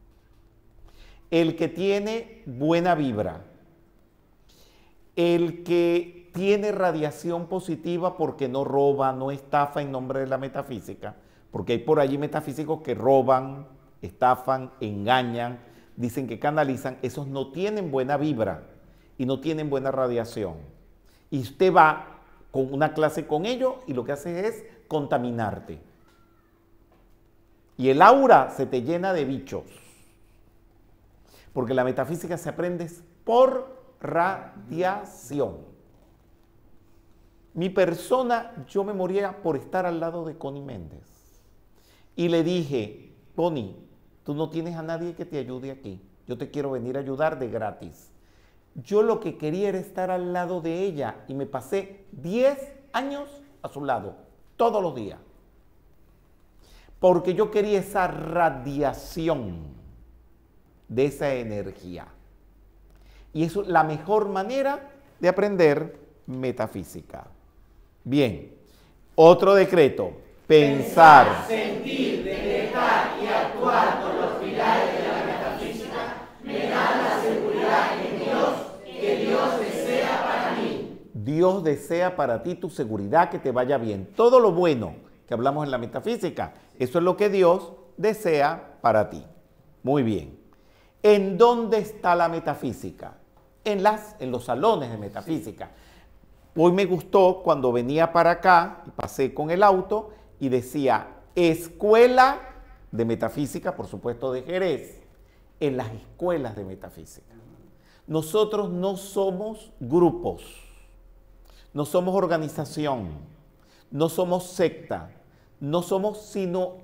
El que tiene buena vibra, el que tiene radiación positiva porque no roba, no estafa en nombre de la metafísica, porque hay por allí metafísicos que roban, estafan, engañan, dicen que canalizan, esos no tienen buena vibra y no tienen buena radiación. Y usted va con una clase con ellos y lo que hace es contaminarte. Y el aura se te llena de bichos. Porque la metafísica se aprende por radiación. Mi persona, yo me moría por estar al lado de Connie Méndez. Y le dije, Connie, tú no tienes a nadie que te ayude aquí. Yo te quiero venir a ayudar de gratis. Yo lo que quería era estar al lado de ella y me pasé diez años a su lado, todos los días. Porque yo quería esa radiación de esa energía. Y eso es la mejor manera de aprender metafísica. Bien, otro decreto. Pensar, sentir, decretar y actuar con los pilares de la metafísica me dan la seguridad en Dios que Dios desea para mí. Dios desea para ti tu seguridad, que te vaya bien. Todo lo bueno que hablamos en la metafísica, eso es lo que Dios desea para ti. Muy bien. ¿En dónde está la metafísica? En, las, en los salones de metafísica. Hoy me gustó cuando venía para acá y pasé con el auto y decía Escuela de Metafísica, por supuesto de Jerez, en las escuelas de metafísica. Nosotros no somos grupos, no somos organización, no somos secta, no somos sino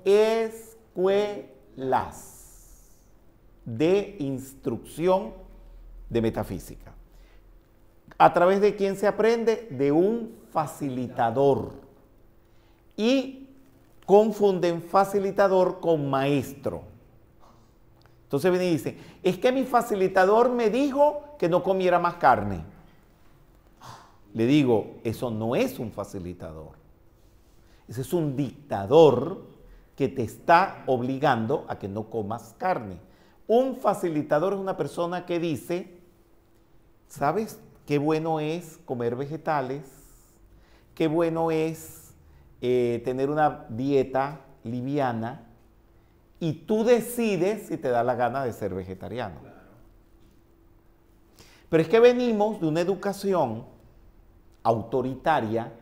escuelas de instrucción de metafísica. ¿A través de quién se aprende? De un facilitador. Y confunden facilitador con maestro. Entonces vienen y dicen, es que mi facilitador me dijo que no comiera más carne. Le digo, eso no es un facilitador. Ese es un dictador que te está obligando a que no comas carne. Un facilitador es una persona que dice, ¿sabes qué bueno es comer vegetales? Qué bueno es eh, tener una dieta liviana, y tú decides si te da la gana de ser vegetariano. Pero es que venimos de una educación autoritaria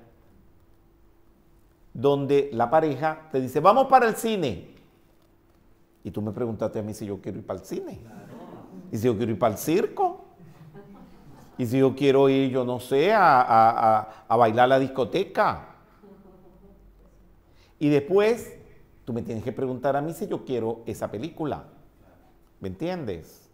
donde la pareja te dice, vamos para el cine. Y tú me preguntaste a mí si yo quiero ir para el cine. Y si yo quiero ir para el circo. Y si yo quiero ir, yo no sé, a, a, a, a bailar a la discoteca. Y después, tú me tienes que preguntar a mí si yo quiero esa película. ¿Me entiendes?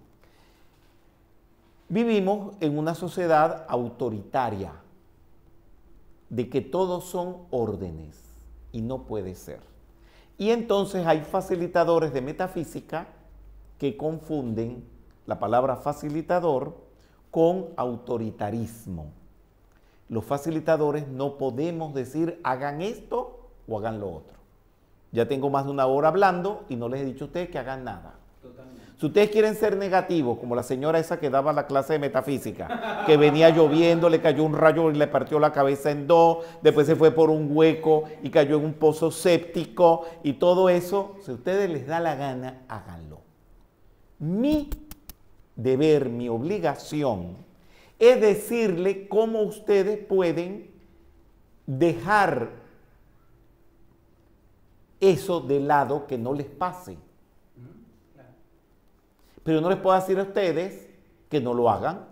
Vivimos en una sociedad autoritaria, de que todos son órdenes, y no puede ser. Y entonces hay facilitadores de metafísica que confunden la palabra facilitador con autoritarismo. Los facilitadores no podemos decir hagan esto o hagan lo otro. Ya tengo más de una hora hablando y no les he dicho a ustedes que hagan nada. Totalmente. Si ustedes quieren ser negativos, como la señora esa que daba la clase de metafísica, que venía lloviendo, le cayó un rayo y le partió la cabeza en dos, después se fue por un hueco y cayó en un pozo séptico y todo eso, si a ustedes les da la gana, háganlo. Mi deber, mi obligación, es decirle cómo ustedes pueden dejar eso de lado, que no les pase. Pero no les puedo decir a ustedes que no lo hagan.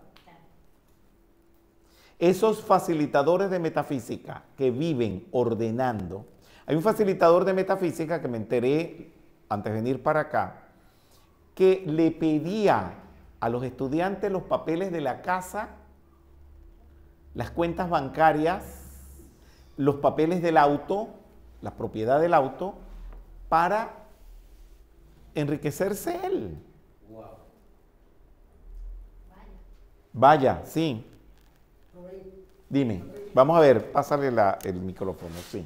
Esos facilitadores de metafísica que viven ordenando. Hay un facilitador de metafísica que me enteré antes de venir para acá, que le pedía a los estudiantes los papeles de la casa, las cuentas bancarias, los papeles del auto, la propiedad del auto, para enriquecerse él. Wow. Vaya. Vaya, sí. Dime, vamos a ver, pásale la, el micrófono, sí.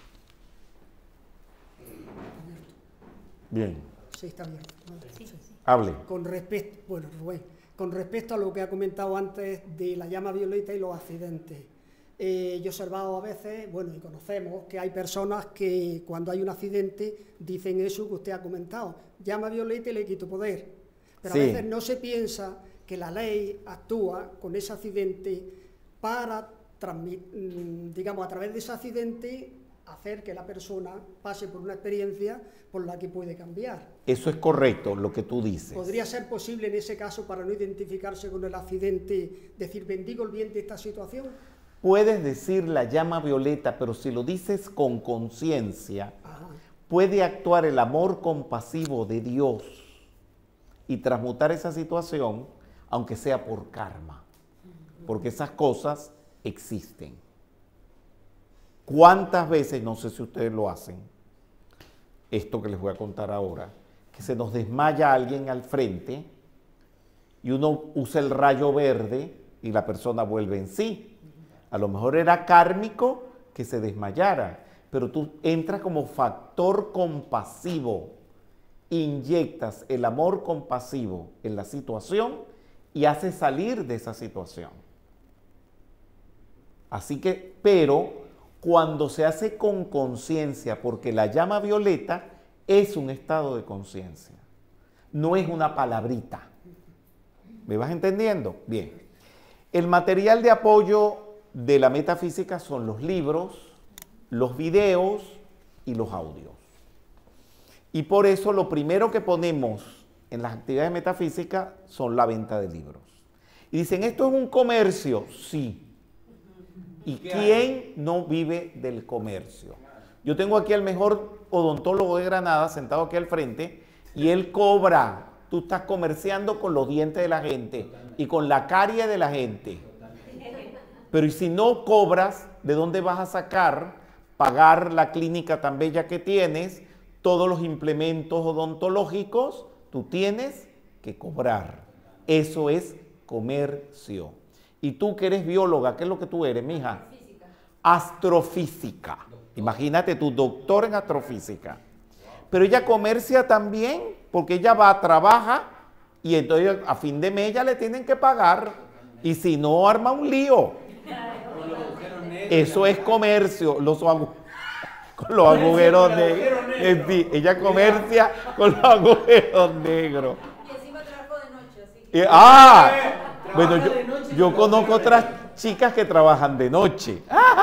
Bien. Sí, está bien. Vale, sí. Sí. Hable. Con respecto, bueno, Rubén, con respecto a lo que ha comentado antes de la llama violeta y los accidentes. Eh, yo he observado a veces, bueno, y conocemos que hay personas que cuando hay un accidente dicen eso que usted ha comentado, llama violeta y le quito poder. Pero sí, a veces no se piensa que la ley actúa con ese accidente para, digamos, a través de ese accidente, hacer que la persona pase por una experiencia por la que puede cambiar. Eso es correcto, lo que tú dices. ¿Podría ser posible en ese caso, para no identificarse con el accidente, decir bendigo el bien de esta situación? Puedes decir la llama violeta, pero si lo dices con conciencia, puede actuar el amor compasivo de Dios y transmutar esa situación, aunque sea por karma, porque esas cosas existen. ¿Cuántas veces, no sé si ustedes lo hacen, esto que les voy a contar ahora, que se nos desmaya alguien al frente y uno usa el rayo verde y la persona vuelve en sí? A lo mejor era kármico que se desmayara, pero tú entras como factor compasivo, inyectas el amor compasivo en la situación y haces salir de esa situación. Así que, pero cuando se hace con conciencia, porque la llama violeta es un estado de conciencia, no es una palabrita. ¿Me vas entendiendo? Bien. El material de apoyo de la metafísica son los libros, los videos y los audios. Y por eso lo primero que ponemos en las actividades metafísicas son la venta de libros. Y dicen, ¿esto es un comercio? Sí. ¿Y quién no vive del comercio? Yo tengo aquí al mejor odontólogo de Granada sentado aquí al frente y él cobra. Tú estás comerciando con los dientes de la gente y con la carie de la gente. Pero y si no cobras, ¿de dónde vas a sacar, pagar la clínica tan bella que tienes, todos los implementos odontológicos? Tú tienes que cobrar. Eso es comercio. Y tú que eres bióloga, ¿qué es lo que tú eres, mija? Astrofísica. Imagínate, tu doctor en astrofísica. Pero ella comercia también, porque ella va, trabaja, y entonces a fin de mes ya le tienen que pagar. Y si no, arma un lío. Eso es comercio. Los agu- con los agujeros negros. En fin, ella comercia con los agujeros negros. Y encima trabajo de noche, así Eh, ah, bueno, yo, yo conozco otras chicas que trabajan de noche.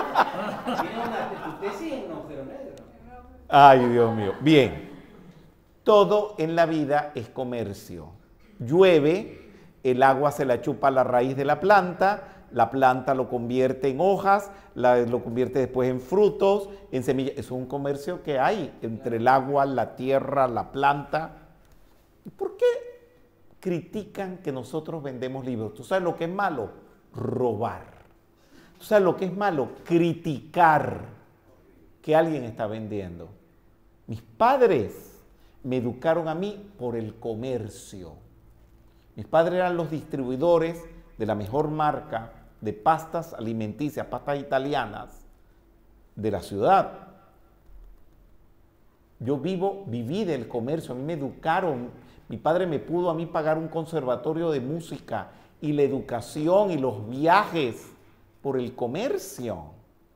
Ay, Dios mío. Bien, todo en la vida es comercio. Llueve, el agua se la chupa a la raíz de la planta, la planta lo convierte en hojas, la, lo convierte después en frutos, en semillas. Es un comercio que hay entre el agua, la tierra, la planta. ¿Por qué critican que nosotros vendemos libros? ¿Tú sabes lo que es malo? Robar. ¿Tú sabes lo que es malo? Criticar que alguien está vendiendo. Mis padres me educaron a mí por el comercio. Mis padres eran los distribuidores de la mejor marca de pastas alimenticias, pastas italianas de la ciudad. Yo vivo, viví del comercio, a mí me educaron. Mi padre me pudo a mí pagar un conservatorio de música y la educación y los viajes por el comercio.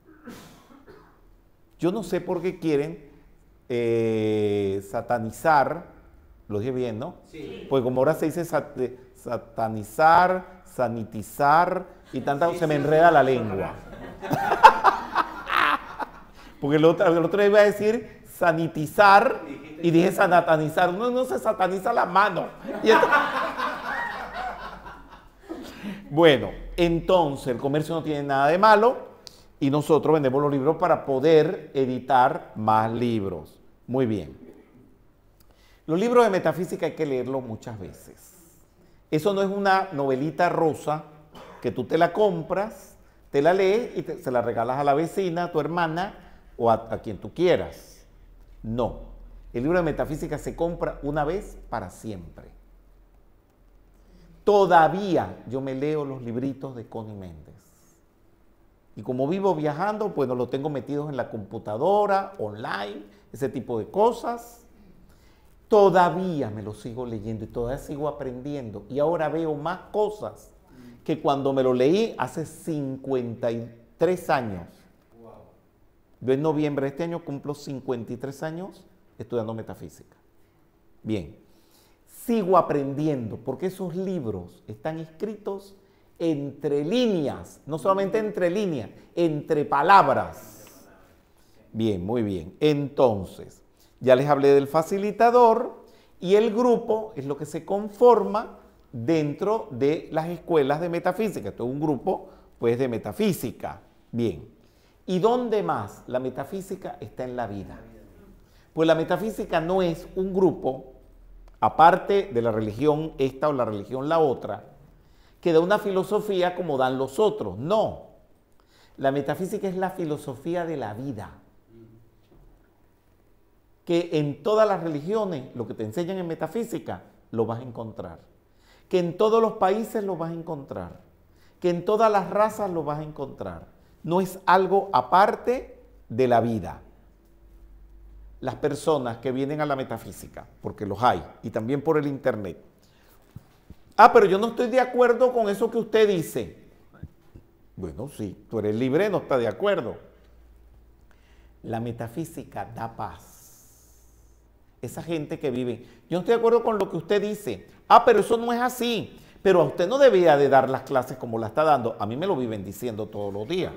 Yo no sé por qué quieren eh, satanizar, lo dije bien, ¿no? Sí. Pues como ahora se dice sat satanizar, sanitizar y tanta, sí, se me enreda sí, la lengua. Porque el otro, el otro iba a decir sanitizar y dije satanizar. No, no se sataniza la mano. Y entonces... Bueno, entonces el comercio no tiene nada de malo y nosotros vendemos los libros para poder editar más libros. Muy bien. Los libros de metafísica hay que leerlos muchas veces. Eso no es una novelita rosa que tú te la compras, te la lees y te, se la regalas a la vecina, a tu hermana o a, a quien tú quieras. No. El libro de metafísica se compra una vez para siempre. Todavía yo me leo los libritos de Connie Méndez. Y como vivo viajando, pues no los tengo metidos en la computadora, online, ese tipo de cosas. Todavía me los sigo leyendo y todavía sigo aprendiendo. Y ahora veo más cosas que cuando me lo leí hace cincuenta y tres años. Yo en noviembre de este año cumplo cincuenta y tres años estudiando metafísica. Bien, sigo aprendiendo porque esos libros están escritos entre líneas, no solamente entre líneas, entre palabras. Bien, muy bien. Entonces, ya les hablé del facilitador y el grupo es lo que se conforma dentro de las escuelas de metafísica. Esto es un grupo, pues, de metafísica. Bien. ¿Y dónde más? La metafísica está en la vida. Pues la metafísica no es un grupo, aparte de la religión esta o la religión la otra, que da una filosofía como dan los otros. No. La metafísica es la filosofía de la vida. Que en todas las religiones, lo que te enseñan en metafísica, lo vas a encontrar. Que en todos los países lo vas a encontrar. Que en todas las razas lo vas a encontrar. No es algo aparte de la vida. Las personas que vienen a la metafísica, porque los hay, y también por el internet. Ah, pero yo no estoy de acuerdo con eso que usted dice. Bueno, sí, tú eres libre, no estás de acuerdo. La metafísica da paz. Esa gente que vive, yo no estoy de acuerdo con lo que usted dice. Ah, pero eso no es así. Pero a usted no debía de dar las clases como la está dando. A mí me lo viven diciendo todos los días.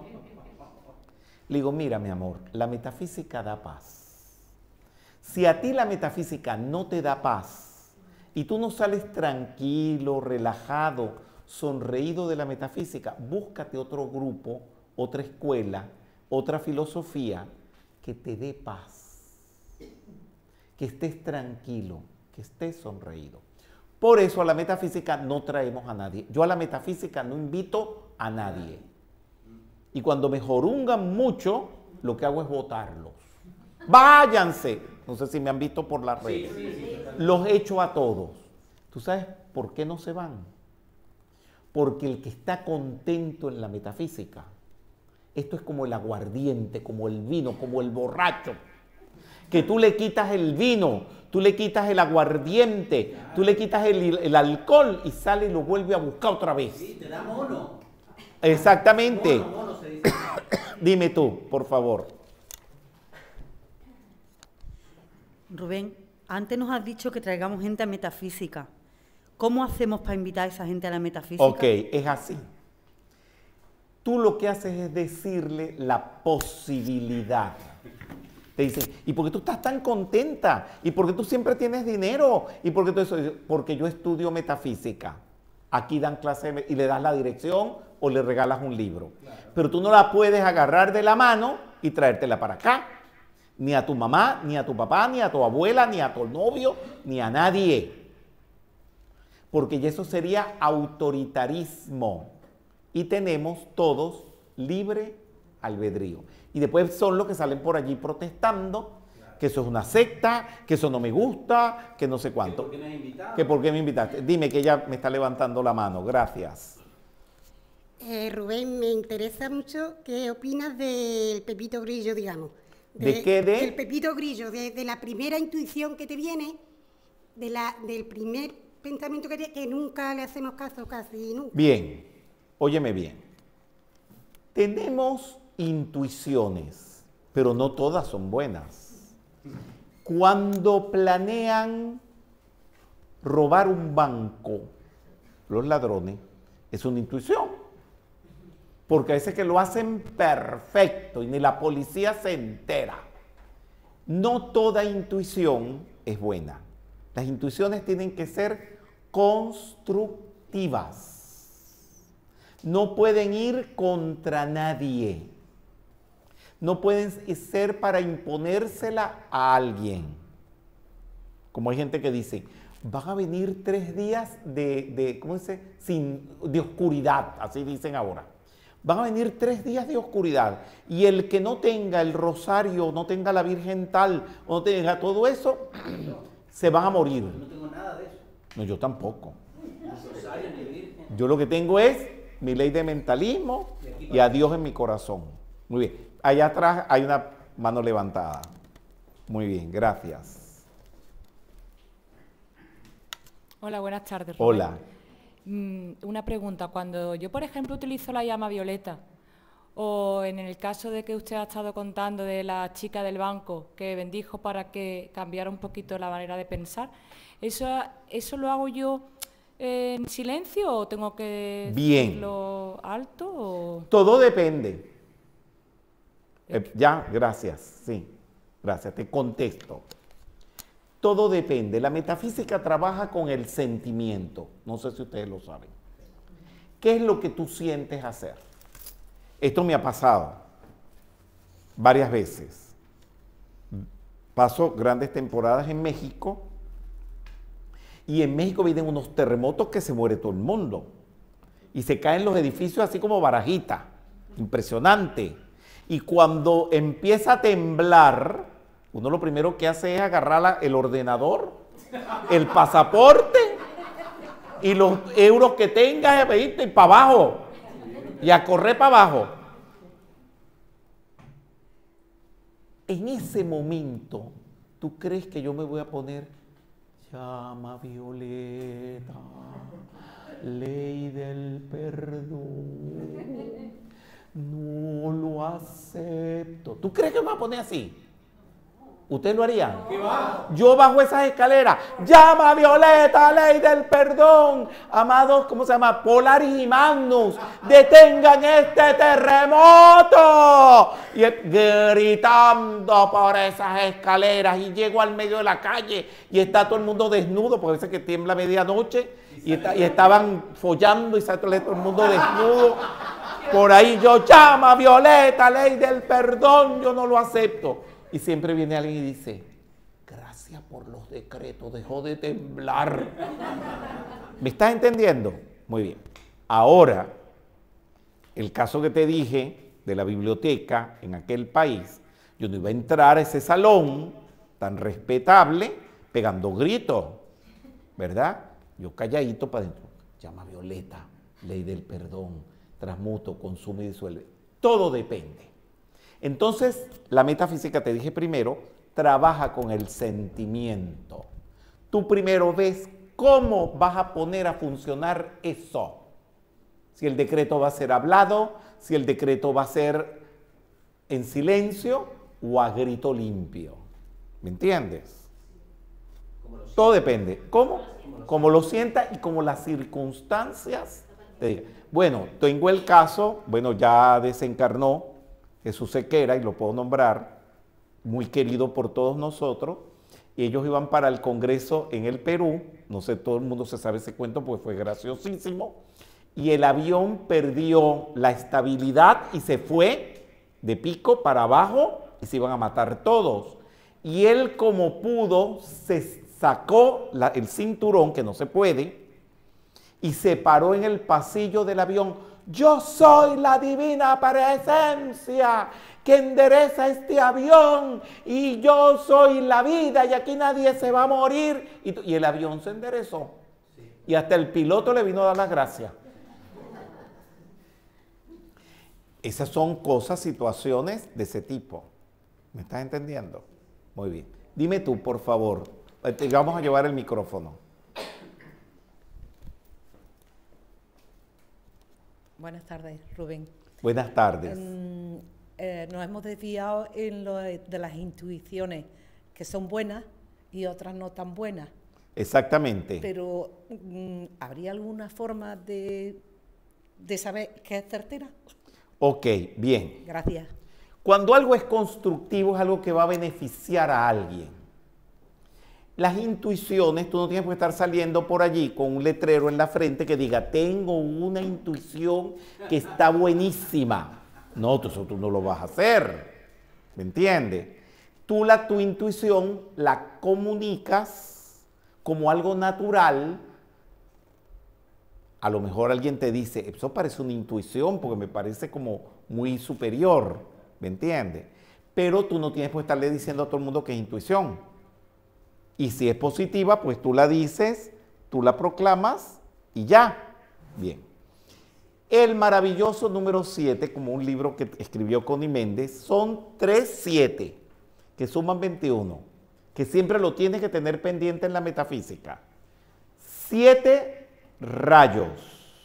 Le digo, mira, mi amor, la metafísica da paz. Si a ti la metafísica no te da paz y tú no sales tranquilo, relajado, sonreído de la metafísica, búscate otro grupo, otra escuela, otra filosofía que te dé paz, que estés tranquilo, que estés sonreído. Por eso a la metafísica no traemos a nadie. Yo a la metafísica no invito a nadie. Y cuando me jorungan mucho, lo que hago es botarlos. ¡Váyanse! No sé si me han visto por las redes. Los echo a todos. ¿Tú sabes por qué no se van? Porque el que está contento en la metafísica, esto es como el aguardiente, como el vino, como el borracho, que tú le quitas el vino, tú le quitas el aguardiente, tú le quitas el, el alcohol y sale y lo vuelve a buscar otra vez. Sí, te da mono. Exactamente. Mono, mono se dice. Dime tú, por favor. Rubén, antes nos has dicho que traigamos gente a metafísica. ¿Cómo hacemos para invitar a esa gente a la metafísica? Ok, es así. Tú lo que haces es decirle la posibilidad. Te dicen, ¿y por qué tú estás tan contenta? ¿Y por qué tú siempre tienes dinero? ¿Y por qué tú eso? Porque yo estudio metafísica. Aquí dan clase y le das la dirección o le regalas un libro. Claro. Pero tú no la puedes agarrar de la mano y traértela para acá. Ni a tu mamá, ni a tu papá, ni a tu abuela, ni a tu novio, ni a nadie. Porque eso sería autoritarismo. Y tenemos todos libre albedrío. Y después son los que salen por allí protestando, claro, que eso es una secta, que eso no me gusta, que no sé cuánto. ¿Que por qué me has invitado? ¿Que por qué me invitaste? Dime, que ella me está levantando la mano. Gracias. Eh, Rubén, me interesa mucho qué opinas del Pepito Grillo, digamos. ¿De, ¿De qué? De? Del Pepito Grillo, de, de la primera intuición que te viene, de la, del primer pensamiento que, te, que nunca le hacemos caso, casi nunca. Bien, óyeme bien. Tenemos intuiciones, pero no todas son buenas. Cuando planean robar un banco, los ladrones, es una intuición. Porque a veces que lo hacen perfecto y ni la policía se entera. No toda intuición es buena. Las intuiciones tienen que ser constructivas. No pueden ir contra nadie. No pueden ser para imponérsela a alguien. Como hay gente que dice, van a venir tres días de, de ¿cómo dice? Sin, de oscuridad, así dicen ahora. Van a venir tres días de oscuridad y el que no tenga el rosario, no tenga la Virgen tal, o no tenga todo eso, se van a morir. No tengo nada de eso. No, yo tampoco. Ni rosario, ni Virgen. Yo lo que tengo es mi ley de mentalismo y a Dios en mi corazón. Muy bien. Allá atrás hay una mano levantada. Muy bien, gracias. Hola, buenas tardes, Rubén. Hola. Una pregunta, cuando yo por ejemplo utilizo la llama violeta o en el caso de que usted ha estado contando de la chica del banco que bendijo para que cambiara un poquito la manera de pensar, ¿eso, eso lo hago yo en silencio o tengo que Bien. decirlo alto? O... Todo depende. Eh, ya, gracias, sí, gracias, te contesto. Todo depende. La metafísica trabaja con el sentimiento. No sé si ustedes lo saben. ¿Qué es lo que tú sientes hacer? Esto me ha pasado varias veces. Paso grandes temporadas en México y en México vienen unos terremotos que se muere todo el mundo. Y se caen los edificios así como barajita. Impresionante. Y cuando empieza a temblar, uno lo primero que hace es agarrar la, el ordenador, el pasaporte y los euros que tengas y para abajo. Y a correr para abajo. En ese momento, ¿tú crees que yo me voy a poner llama violeta, ley del perdón? No lo acepto. ¿Tú crees que me voy a poner así? ¿Ustedes lo harían? Yo bajo esas escaleras, llama violeta, ley del perdón, amados, ¿cómo se llama? Polaris y Magnus, detengan este terremoto. Y gritando por esas escaleras y llego al medio de la calle y está todo el mundo desnudo, porque a veces que tiembla a medianoche y, está, y estaban follando y sale todo el mundo desnudo. Por ahí yo, llama violeta, ley del perdón, yo no lo acepto. Y siempre viene alguien y dice, gracias por los decretos, dejó de temblar. ¿Me estás entendiendo? Muy bien. Ahora, el caso que te dije de la biblioteca en aquel país, yo no iba a entrar a ese salón tan respetable pegando gritos, ¿verdad? Yo calladito para adentro. Llama Violeta, ley del perdón, transmuto, consume y disuelve. Todo depende. Entonces, la metafísica, te dije primero, trabaja con el sentimiento. Tú primero ves cómo vas a poner a funcionar eso. Si el decreto va a ser hablado, si el decreto va a ser en silencio o a grito limpio. ¿Me entiendes? Todo depende. ¿Cómo? Como lo sienta y como las circunstancias te digan. Bueno, tengo el caso, bueno, ya desencarnó Jesús Sequera, y lo puedo nombrar, muy querido por todos nosotros, y ellos iban para el Congreso en el Perú, no sé, todo el mundo se sabe ese cuento porque fue graciosísimo, y el avión perdió la estabilidad y se fue de pico para abajo y se iban a matar todos. Y él, como pudo, se sacó la, el cinturón, que no se puede, y se paró en el pasillo del avión. Yo soy la divina presencia que endereza este avión y yo soy la vida y aquí nadie se va a morir. Y, y el avión se enderezó. Sí. Y hasta el piloto le vino a dar las gracias. Esas son cosas, situaciones de ese tipo. ¿Me estás entendiendo? Muy bien. Dime tú, por favor. Te vamos a llevar el micrófono. Buenas tardes, Rubén. Buenas tardes. Um, eh, nos hemos desviado en lo de, de las intuiciones, que son buenas y otras no tan buenas. Exactamente. Pero, um, ¿habría alguna forma de, de saber qué es certera? Ok, bien. Gracias. Cuando algo es constructivo, es algo que va a beneficiar a alguien. Las intuiciones, tú no tienes que estar saliendo por allí con un letrero en la frente que diga, tengo una intuición que está buenísima. No, tú, eso tú no lo vas a hacer. ¿Me entiendes? Tú la, tu intuición la comunicas como algo natural. A lo mejor alguien te dice, eso parece una intuición porque me parece como muy superior. ¿Me entiendes? Pero tú no tienes que estarle diciendo a todo el mundo que es intuición. Y si es positiva, pues tú la dices, tú la proclamas y ya. Bien. El maravilloso número siete, como un libro que escribió Connie Méndez, son tres siete, que suman veintiuno, que siempre lo tienes que tener pendiente en la metafísica. Siete rayos,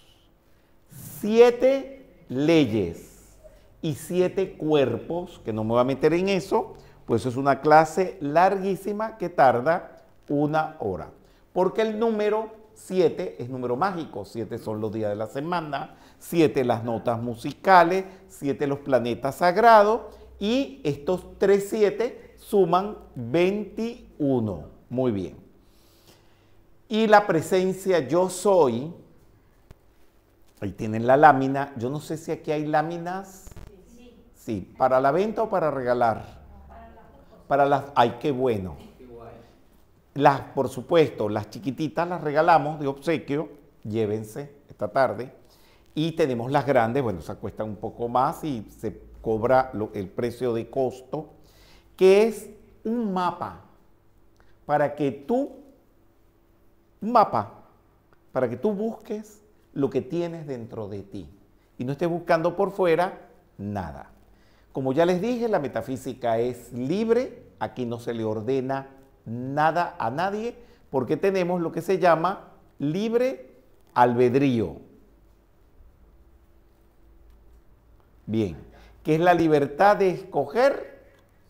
siete leyes y siete cuerpos, que no me voy a meter en eso, pues es una clase larguísima que tarda una hora. Porque el número siete es número mágico. siete son los días de la semana, siete las notas musicales, siete los planetas sagrados y estos tres siete suman veintiuno. Muy bien. Y la presencia yo soy, ahí tienen la lámina. Yo no sé si aquí hay láminas. Sí, sí. ¿Para la venta o para regalar? Para las, ay, qué bueno. Las, por supuesto, las chiquititas las regalamos de obsequio, llévense esta tarde. Y tenemos las grandes, bueno, se cuestan un poco más y se cobra lo, el precio de costo, que es un mapa para que tú, un mapa, para que tú busques lo que tienes dentro de ti y no estés buscando por fuera nada. Como ya les dije, la metafísica es libre, aquí no se le ordena nada a nadie, porque tenemos lo que se llama libre albedrío. Bien, que es la libertad de escoger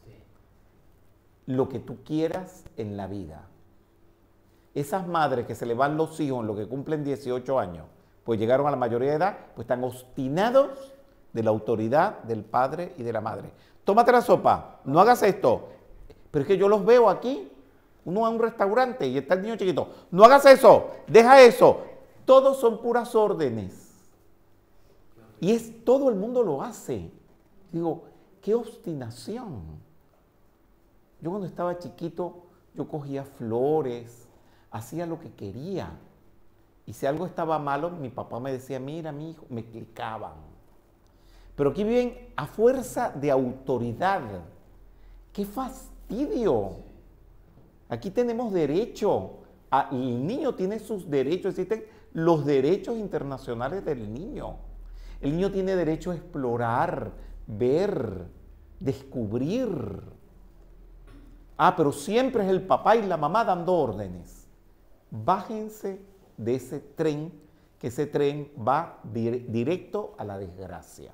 lo que tú quieras en la vida. Esas madres que se le van los hijos en lo que cumplen dieciocho años, pues llegaron a la mayoría de edad, pues están obstinados de la autoridad del padre y de la madre. Tómate la sopa, no hagas esto. Pero es que yo los veo aquí, uno va a un restaurante y está el niño chiquito. No hagas eso, deja eso. Todos son puras órdenes. Y es todo el mundo lo hace. Digo, qué obstinación. Yo cuando estaba chiquito, yo cogía flores, hacía lo que quería. Y si algo estaba malo, mi papá me decía, mira, mi hijo, me explicaban. Pero aquí viven a fuerza de autoridad. ¡Qué fastidio! Aquí tenemos derecho. A, el niño tiene sus derechos. Existen los derechos internacionales del niño. El niño tiene derecho a explorar, ver, descubrir. Ah, pero siempre es el papá y la mamá dando órdenes. Bájense de ese tren, que ese tren va dire- directo a la desgracia.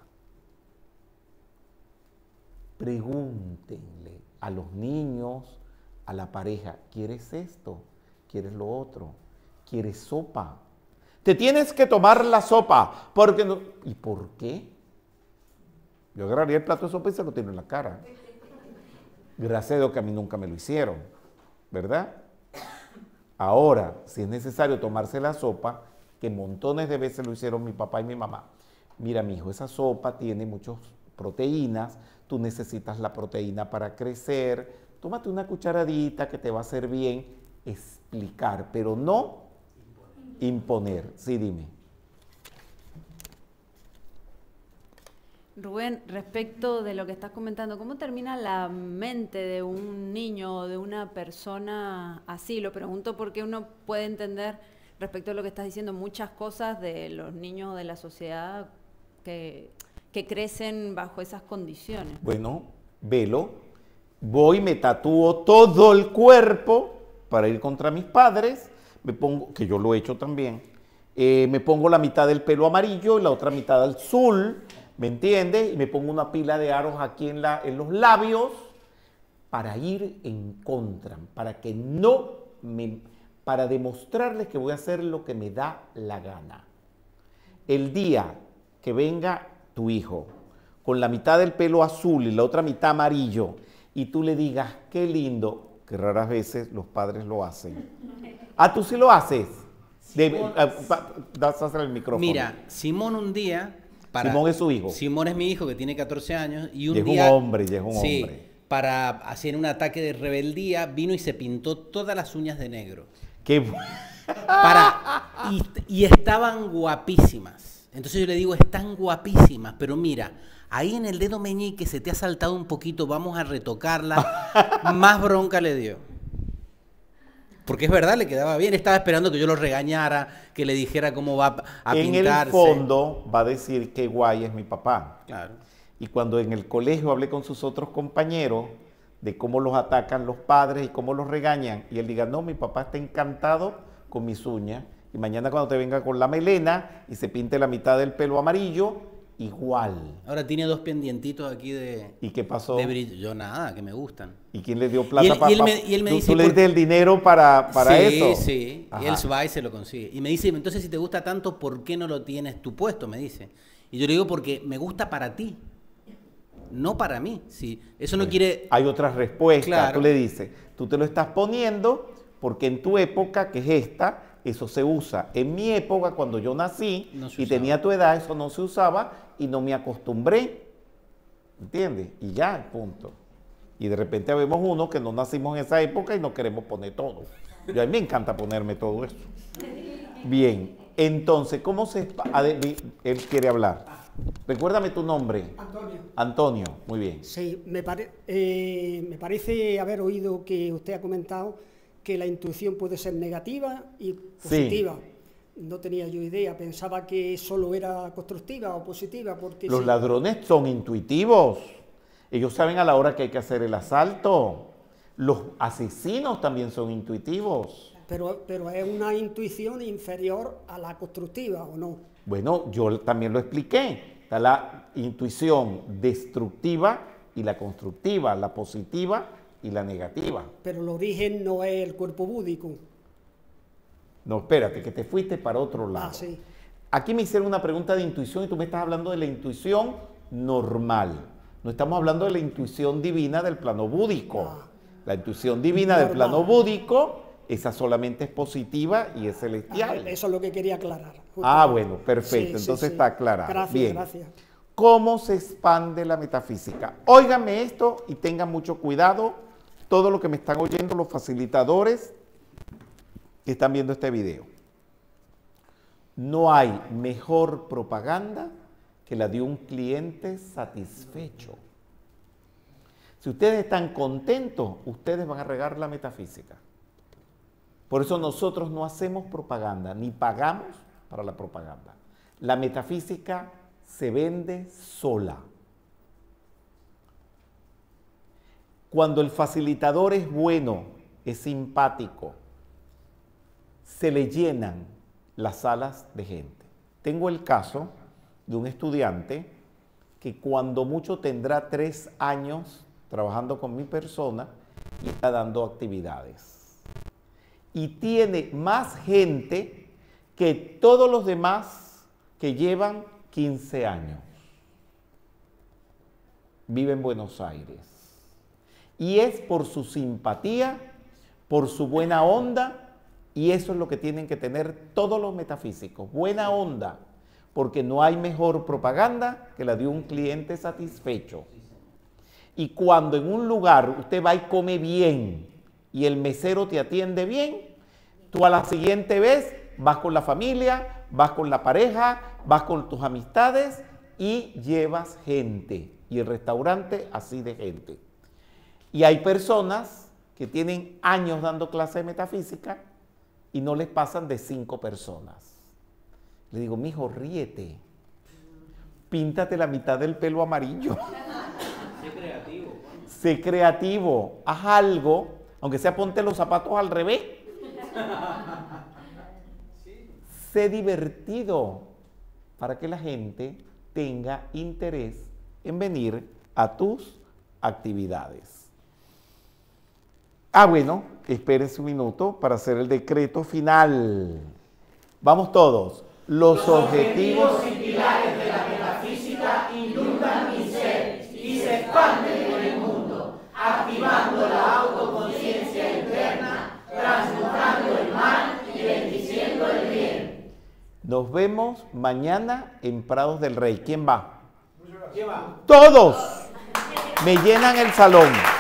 Pregúntenle a los niños, a la pareja, ¿quieres esto? ¿Quieres lo otro? ¿Quieres sopa? Te tienes que tomar la sopa, porque no... ¿Y por qué? Yo agarraría el plato de sopa y se lo tiro en la cara. Gracias a Dios que a mí nunca me lo hicieron, ¿verdad? Ahora, si es necesario tomarse la sopa, que montones de veces lo hicieron mi papá y mi mamá. Mira, mi hijo, esa sopa tiene muchas proteínas, tú necesitas la proteína para crecer, tómate una cucharadita que te va a hacer bien. Explicar, pero no imponer. Sí, dime. Rubén, respecto de lo que estás comentando, ¿cómo termina la mente de un niño o de una persona así? Lo pregunto porque uno puede entender, respecto a lo que estás diciendo, muchas cosas de los niños de la sociedad que, que crecen bajo esas condiciones. Bueno, velo, voy, me tatúo todo el cuerpo para ir contra mis padres, me pongo, que yo lo he hecho también, eh, me pongo la mitad del pelo amarillo y la otra mitad azul, ¿me entiendes? Y me pongo una pila de aros aquí en, la, en los labios para ir en contra, para que no me, para demostrarles que voy a hacer lo que me da la gana. El día que venga tu hijo con la mitad del pelo azul y la otra mitad amarillo y tú le digas, qué lindo, que raras veces los padres lo hacen. Ah, ¿tú sí lo haces? De, ah, pa, das a hacer el micrófono. Mira, Simón un día... Para, Simón es su hijo. Simón es mi hijo, que tiene catorce años. Y un y es día... un hombre, y es un sí, hombre. Para hacer un ataque de rebeldía, vino y se pintó todas las uñas de negro. ¡Qué Para, y, y estaban guapísimas. Entonces yo le digo, están guapísimas, pero mira, ahí en el dedo meñique se te ha saltado un poquito, vamos a retocarla. Más bronca le dio. Porque es verdad, le quedaba bien. Estaba esperando que yo lo regañara, que le dijera cómo va a en pintarse. En el fondo va a decir que guay es mi papá. Claro. Y cuando en el colegio hablé con sus otros compañeros de cómo los atacan los padres y cómo los regañan, y él diga, no, mi papá está encantado con mis uñas, y mañana cuando te venga con la melena y se pinte la mitad del pelo amarillo, igual. Ahora tiene dos pendientitos aquí de... ¿Y qué pasó? De brillo. Yo nada, que me gustan. ¿Y quién le dio plata para...? Y él, pa, me, y él me ¿tú, dice... ¿Tú le diste el dinero para, para sí, eso? Sí, sí. Y él va y se lo consigue. Y me dice, entonces si te gusta tanto, ¿por qué no lo tienes tú puesto? Me dice. Y yo le digo, porque me gusta para ti. No para mí. Sí. Eso no bueno, quiere... Hay otras respuestas. Claro. Tú le dices, tú te lo estás poniendo porque en tu época, que es esta, eso se usa. En mi época, cuando yo nací no y tenía tu edad, eso no se usaba y no me acostumbré. ¿Entiendes? Y ya, punto. Y de repente vemos uno que no nacimos en esa época y no queremos poner todo. Yo, a mí me encanta ponerme todo eso. Bien, entonces, ¿cómo se...? Él quiere hablar. Recuérdame tu nombre. Antonio. Antonio, muy bien. Sí, me, pare, eh, me parece haber oído que usted ha comentado que la intuición puede ser negativa y positiva. Sí. No tenía yo idea, pensaba que solo era constructiva o positiva. Porque Los sí. ladrones son intuitivos. Ellos saben a la hora que hay que hacer el asalto. Los asesinos también son intuitivos. Pero, pero es una intuición inferior a la constructiva, ¿o no? Bueno, yo también lo expliqué. Está la intuición destructiva y la constructiva, la positiva y la negativa. Pero el origen no es el cuerpo búdico. No, espérate, que te fuiste para otro lado. Ah, sí. Aquí me hicieron una pregunta de intuición y tú me estás hablando de la intuición normal. No estamos hablando de la intuición divina del plano búdico. Ah, la intuición divina normal. Del plano búdico, esa solamente es positiva y es celestial. Ah, eso es lo que quería aclarar. Justamente. Ah, bueno, perfecto. Sí, entonces sí, está aclarado. Gracias, bien. gracias. ¿Cómo se expande la metafísica? Óigame esto y tengan mucho cuidado todo lo que me están oyendo, los facilitadores que están viendo este video. No hay mejor propaganda que la de un cliente satisfecho. Si ustedes están contentos, ustedes van a regar la metafísica. Por eso nosotros no hacemos propaganda, ni pagamos para la propaganda. La metafísica se vende sola. Cuando el facilitador es bueno, es simpático, se le llenan las salas de gente. Tengo el caso de un estudiante que cuando mucho tendrá tres años trabajando con mi persona y está dando actividades. Y tiene más gente que todos los demás que llevan quince años. Vive en Buenos Aires. Y es por su simpatía, por su buena onda, y eso es lo que tienen que tener todos los metafísicos, buena onda, porque no hay mejor propaganda que la de un cliente satisfecho. Y cuando en un lugar usted va y come bien y el mesero te atiende bien, tú a la siguiente vez vas con la familia, vas con la pareja, vas con tus amistades y llevas gente. Y el restaurante así de gente. Y hay personas que tienen años dando clase de metafísica y no les pasan de cinco personas. Le digo, mijo, ríete. Píntate la mitad del pelo amarillo. Sé creativo. Sé creativo. Haz algo, aunque sea ponte los zapatos al revés. Sé divertido para que la gente tenga interés en venir a tus actividades. Ah, bueno, espérense un minuto para hacer el decreto final. Vamos todos. Los, Los objetivos, objetivos y pilares de la metafísica inundan mi ser y se expanden por el mundo, activando la autoconciencia interna, transmutando el mal y bendiciendo el bien. Nos vemos mañana en Prados del Rey. ¿Quién va? ¿Quién va? ¡Todos! Me llenan el salón.